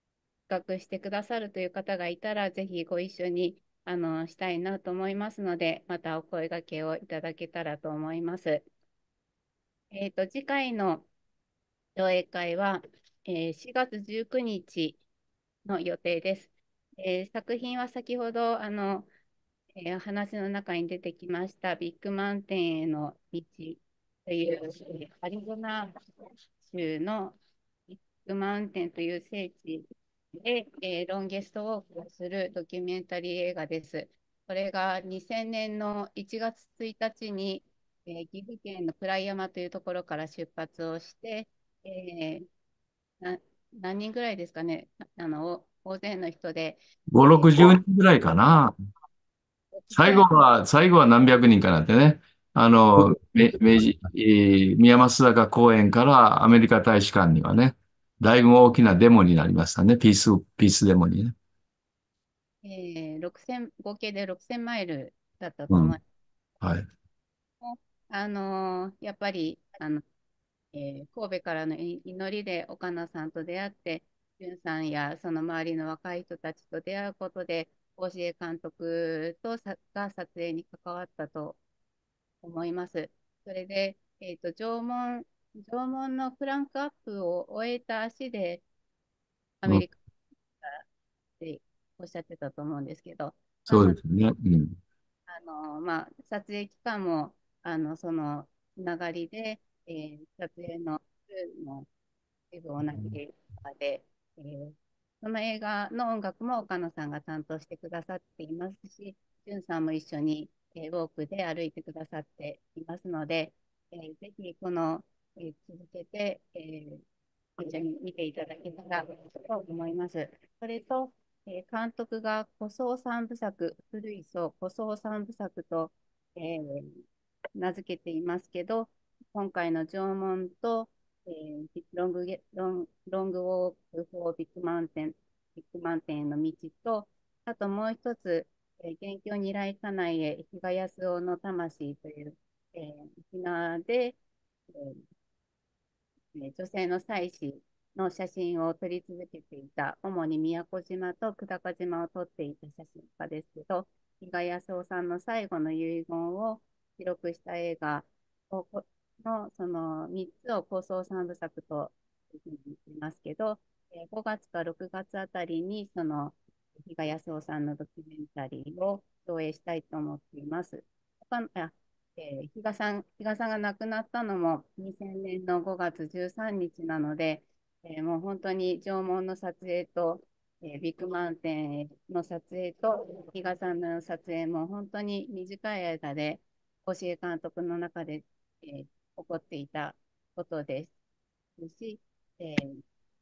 画してくださるという方がいたら、ぜひご一緒にあのしたいなと思いますので、またお声掛けをいただけたらと思います。えーと、次回の上映会は、えーしがつじゅうくにちの予定です。えー作品は先ほどあの、えー話の中に出てきましたビッグマウンテンへの道という、えーアリゾナ州のビッグマウンテンという聖地で、えーロンゲストウォークをするドキュメンタリー映画です。これがにせんねんのいちがつついたちに、えー岐阜県の鞍山というところから出発をして、えーな何人ぐらいですかね、あの大勢の人で、 ご、ろくじゅうにんぐらいかな。最後は、最後は何百人かなってね。あの、め明治、えー宮益坂公園からアメリカ大使館にはね、だいぶ大きなデモになりましたね。ピース、ピースデモにね。 えーろくせん合計でろくせんマイルだったとうん。 思いはい。 ます。あのーやっぱりあの、えー神戸からのい祈りで岡野さんと出会って、淳さんやその周りの若い人たちと出会うことで、大重監督とさが撮影に関わったと思います。それで、えーと、縄文、縄文のクランクアップを終えた足でアうん。 メリカっておっしゃってたと思うんですけど、なので、 そうですね。うん。 あの、まあ、撮影期間も、あの、そのつながりで、えー撮影の、の一部同じ映画で、えーその映画の音楽も岡野さんが担当してくださっていますし、淳さんも一緒に、えーウォークで歩いてくださっていますので、えーぜひこの、えー続けて、えー一緒に見ていただけたらと思います。それと、えー監督が古草三部作、古い層、古草三部作と、えー名付けていますけど、今回の縄文と、えーロングゲロン、ロングウォークフォービッグマウンテン、ビッグマウンテンへの道と、あともう一つ、えー、元凶二来家内へ、比嘉康夫の魂という、えー沖縄で、えー女性の妻子の写真を撮り続けていた、主に宮古島と久高島を撮っていた写真家ですけど、比嘉康夫さんの最後の遺言を記録した映画をのそのみっつを構想三部作と言いますけど、ごがつかろくがつあたりにその比嘉康夫さんのドキュメンタリーを上映したいと思っています。他あえー、比嘉さん、比嘉さんが亡くなったのもにせんねんのごがつじゅうさんにちなので、えーもう本当に縄文の撮影と、えービッグマウンテンの撮影と、比嘉さんの撮影も本当に短い間で、星江監督の中で、えー起こっていたことですし、えー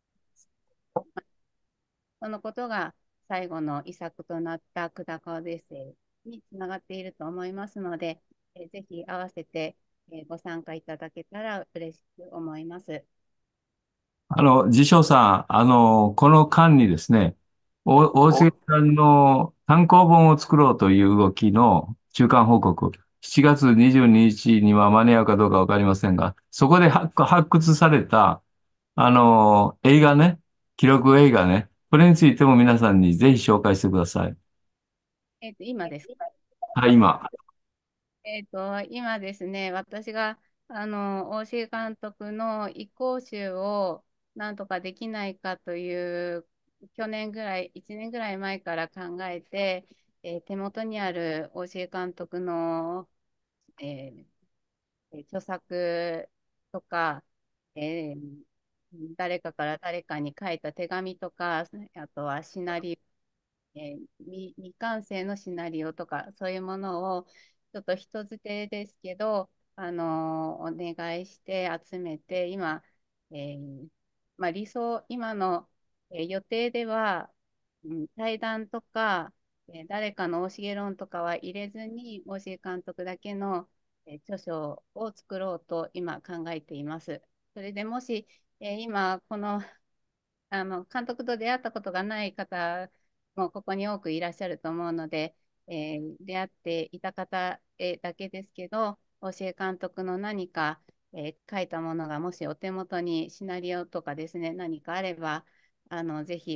そのことが最後の遺作となった久高デッセイにつながっていると思いますので、えーぜひ合わせて、えーご参加いただけたら嬉しく思います。 あの、自称さん、あの、この間にですね、お大重さんの単行本を作ろうという動きの中間報告、しちがつにじゅうににちには間に合うかどうかわかりませんが、そこで発発掘された、あの、映画ね、記録映画ね、これについても皆さんにぜひ紹介してください。 えっと、今です。 はい、今。 えっと、今ですね、私が、あの、大重監督の移行集をなんとかできないかという、去年ぐらい、いちねんぐらい前から考えて、えー手元にある大重監督の、えー著作とか、えー誰かから誰かに書いた手紙とか、あとはシナリオ、えー未未完成のシナリオとか、そういうものをちょっと人づてですけど、あのーお願いして集めて、今、えーまあ、理想、今の、えー予定では、うん、対談とか、えー誰かの教え論とかは入れずに、大重監督だけの、えー著書を作ろうと今考えています。それでもし、えー今、このあの監督と出会ったことがない方もここに多くいらっしゃると思うので、えー出会っていた方えーだけですけど、教え監督の何か、えー書いたものがもしお手元にシナリオとかですね、何かあれば、あのぜひ、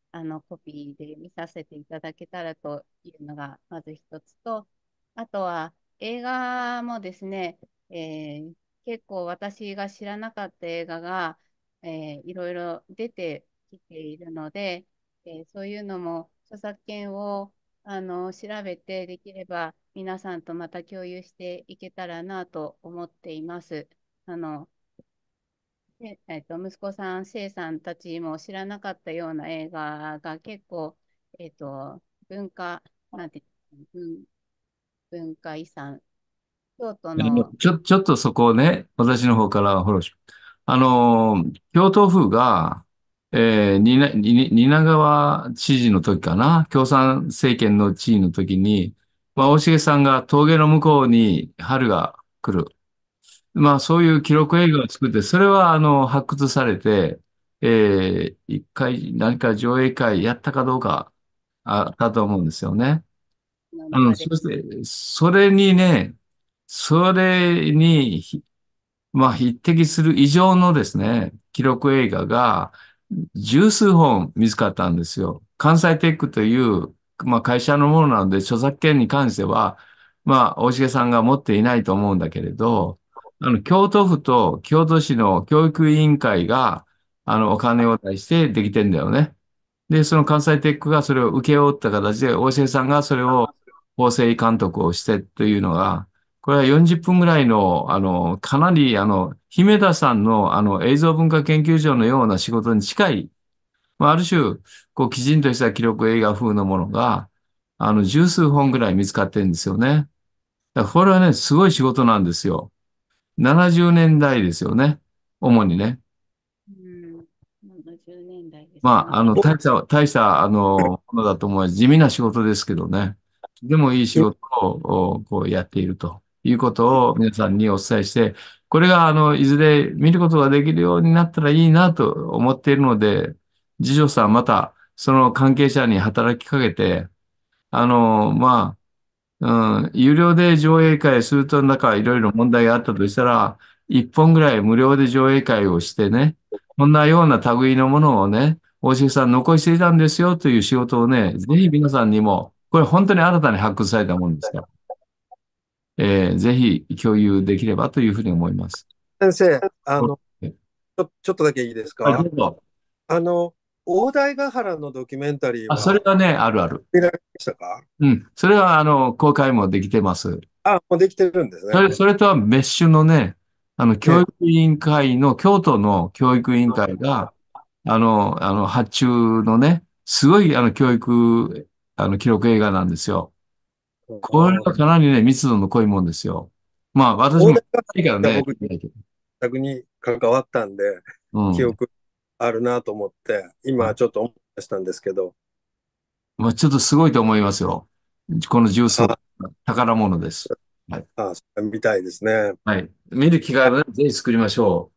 あのコピーで見させていただけたらというのがまず一つと、あとは映画もですね、えー結構私が知らなかった映画が、えーいろいろ出てきているので、えーそういうのも著作権をあの調べてできれば皆さんとまた共有していけたらなと思っています。あのでえっと、息子さん、せいさんたちも知らなかったような映画が結構、えっと、文化、なんていうの、文、文化遺産、京都あのの、 ちょ、ちょっとそこをね、私の方からフォローします。あの、京都府が、えー、にな、に、蜷川知事の時かな、共産政権の地位の時に、まあ、大重さんが峠の向こうに春が来る。まあ、そういう記録映画を作って、それは、あの、発掘されて、えー、一回何か上映会やったかどうかあったと思うんですよね。あの、 の中で、 そして、それにね、それに、ひまあ、匹敵する以上のですね、記録映画が十数本見つかったんですよ。関西テックという、まあ、会社のものなので、著作権に関しては、まあ、大重さんが持っていないと思うんだけれど、あの、京都府と京都市の教育委員会が、あの、お金を出してできてんだよね。で、その関西テックがそれを請け負った形で、大重さんがそれを構成監督をしてというのが、これはよんじゅっぷんぐらいの、あの、かなり、あの、姫田さんの、あの、映像文化研究所のような仕事に近い、まあ、ある種、こう、きちんとした記録映画風のものが、あの、十数本ぐらい見つかってるんですよね。だからこれはね、すごい仕事なんですよ。ななじゅうねんだいですよね。主にね。 うん、ななじゅうねんだいですまあ、あね。 の、大した、大した、あの、ものだと思う。地味な仕事ですけどね。でもいい仕事を、おこうやっているということを皆さんにお伝えして、これが、あの、いずれ見ることができるようになったらいいなと思っているので、次女さん、また、その関係者に働きかけて、あの、まあ、うん、有料で上映会すると、なんかいろいろ問題があったとしたら、一本ぐらい無料で上映会をしてね、こんなような類のものをね、大重さん残していたんですよという仕事をね、ぜひ皆さんにも、これ本当に新たに発掘されたものですから、えーぜひ共有できればというふうに思います。 先生、あの、ちょ、ちょっとだけいいですはい、どか？ うぞ。 あの、大台ヶ原のドキュメンタリーあ、それははね、あるある。 見られましたか？ うん。それは、あの、公開もできてます。 あ、もうできてるんですね。 それ、それとは別種のね、あの、教え、 育委員会の、京都の教育委員会が、あの、あの、発注のね、すごい、あの、教育、あの、記録映画なんですよ。これはかなりね、密度の濃いもんですよ。まあ、私も、 大台ヶいいからね、 原が僕、宅に関わったんで、 うん。 記憶あるなと思って、今ちょっと思い出したんですけど、 まあ、ちょっとすごいと思いますよ。この重曹、 あ、 宝物です。はい。 あ、それ見たいですね。 はい。見る機会をね、ぜひ作りましょ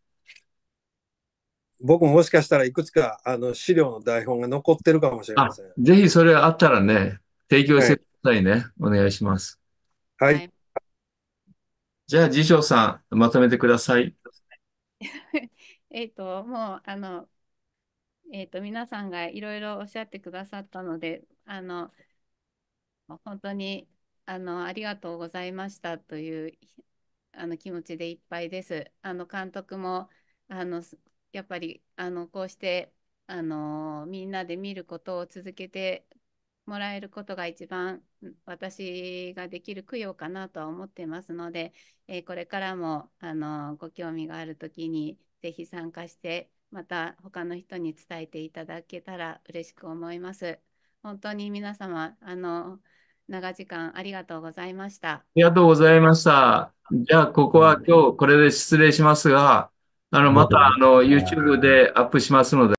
僕ももしかしたらいくつかあの資料の台本が残ってるかもしう。あ、 れません。 ぜひそれあったらね、提供しはい。 てくださいね。お願いします。 は。 はいい。 じゃあ、次長さん、まとめてください。 えっと、もう、あの、えっと、皆さんがいろいろおっしゃってくださったので、あの、本当に、あの、ありがとうございましたというあの気持ちでいっぱいです。あの監督もあのすやっぱりあのこうしてあのみんなで見ることを続けてもらえることが一番うん私ができる供養かなとは思ってますので、えーこれからもあのご興味があるときにぜひ参加してまた他の人に伝えていただけたら嬉しく思います。本当に皆様あの長時間ありがとうございました。 りがとうございました。じゃあ、ここは今日これで失礼しますが、あの、また、あの、YouTube でアップしますので、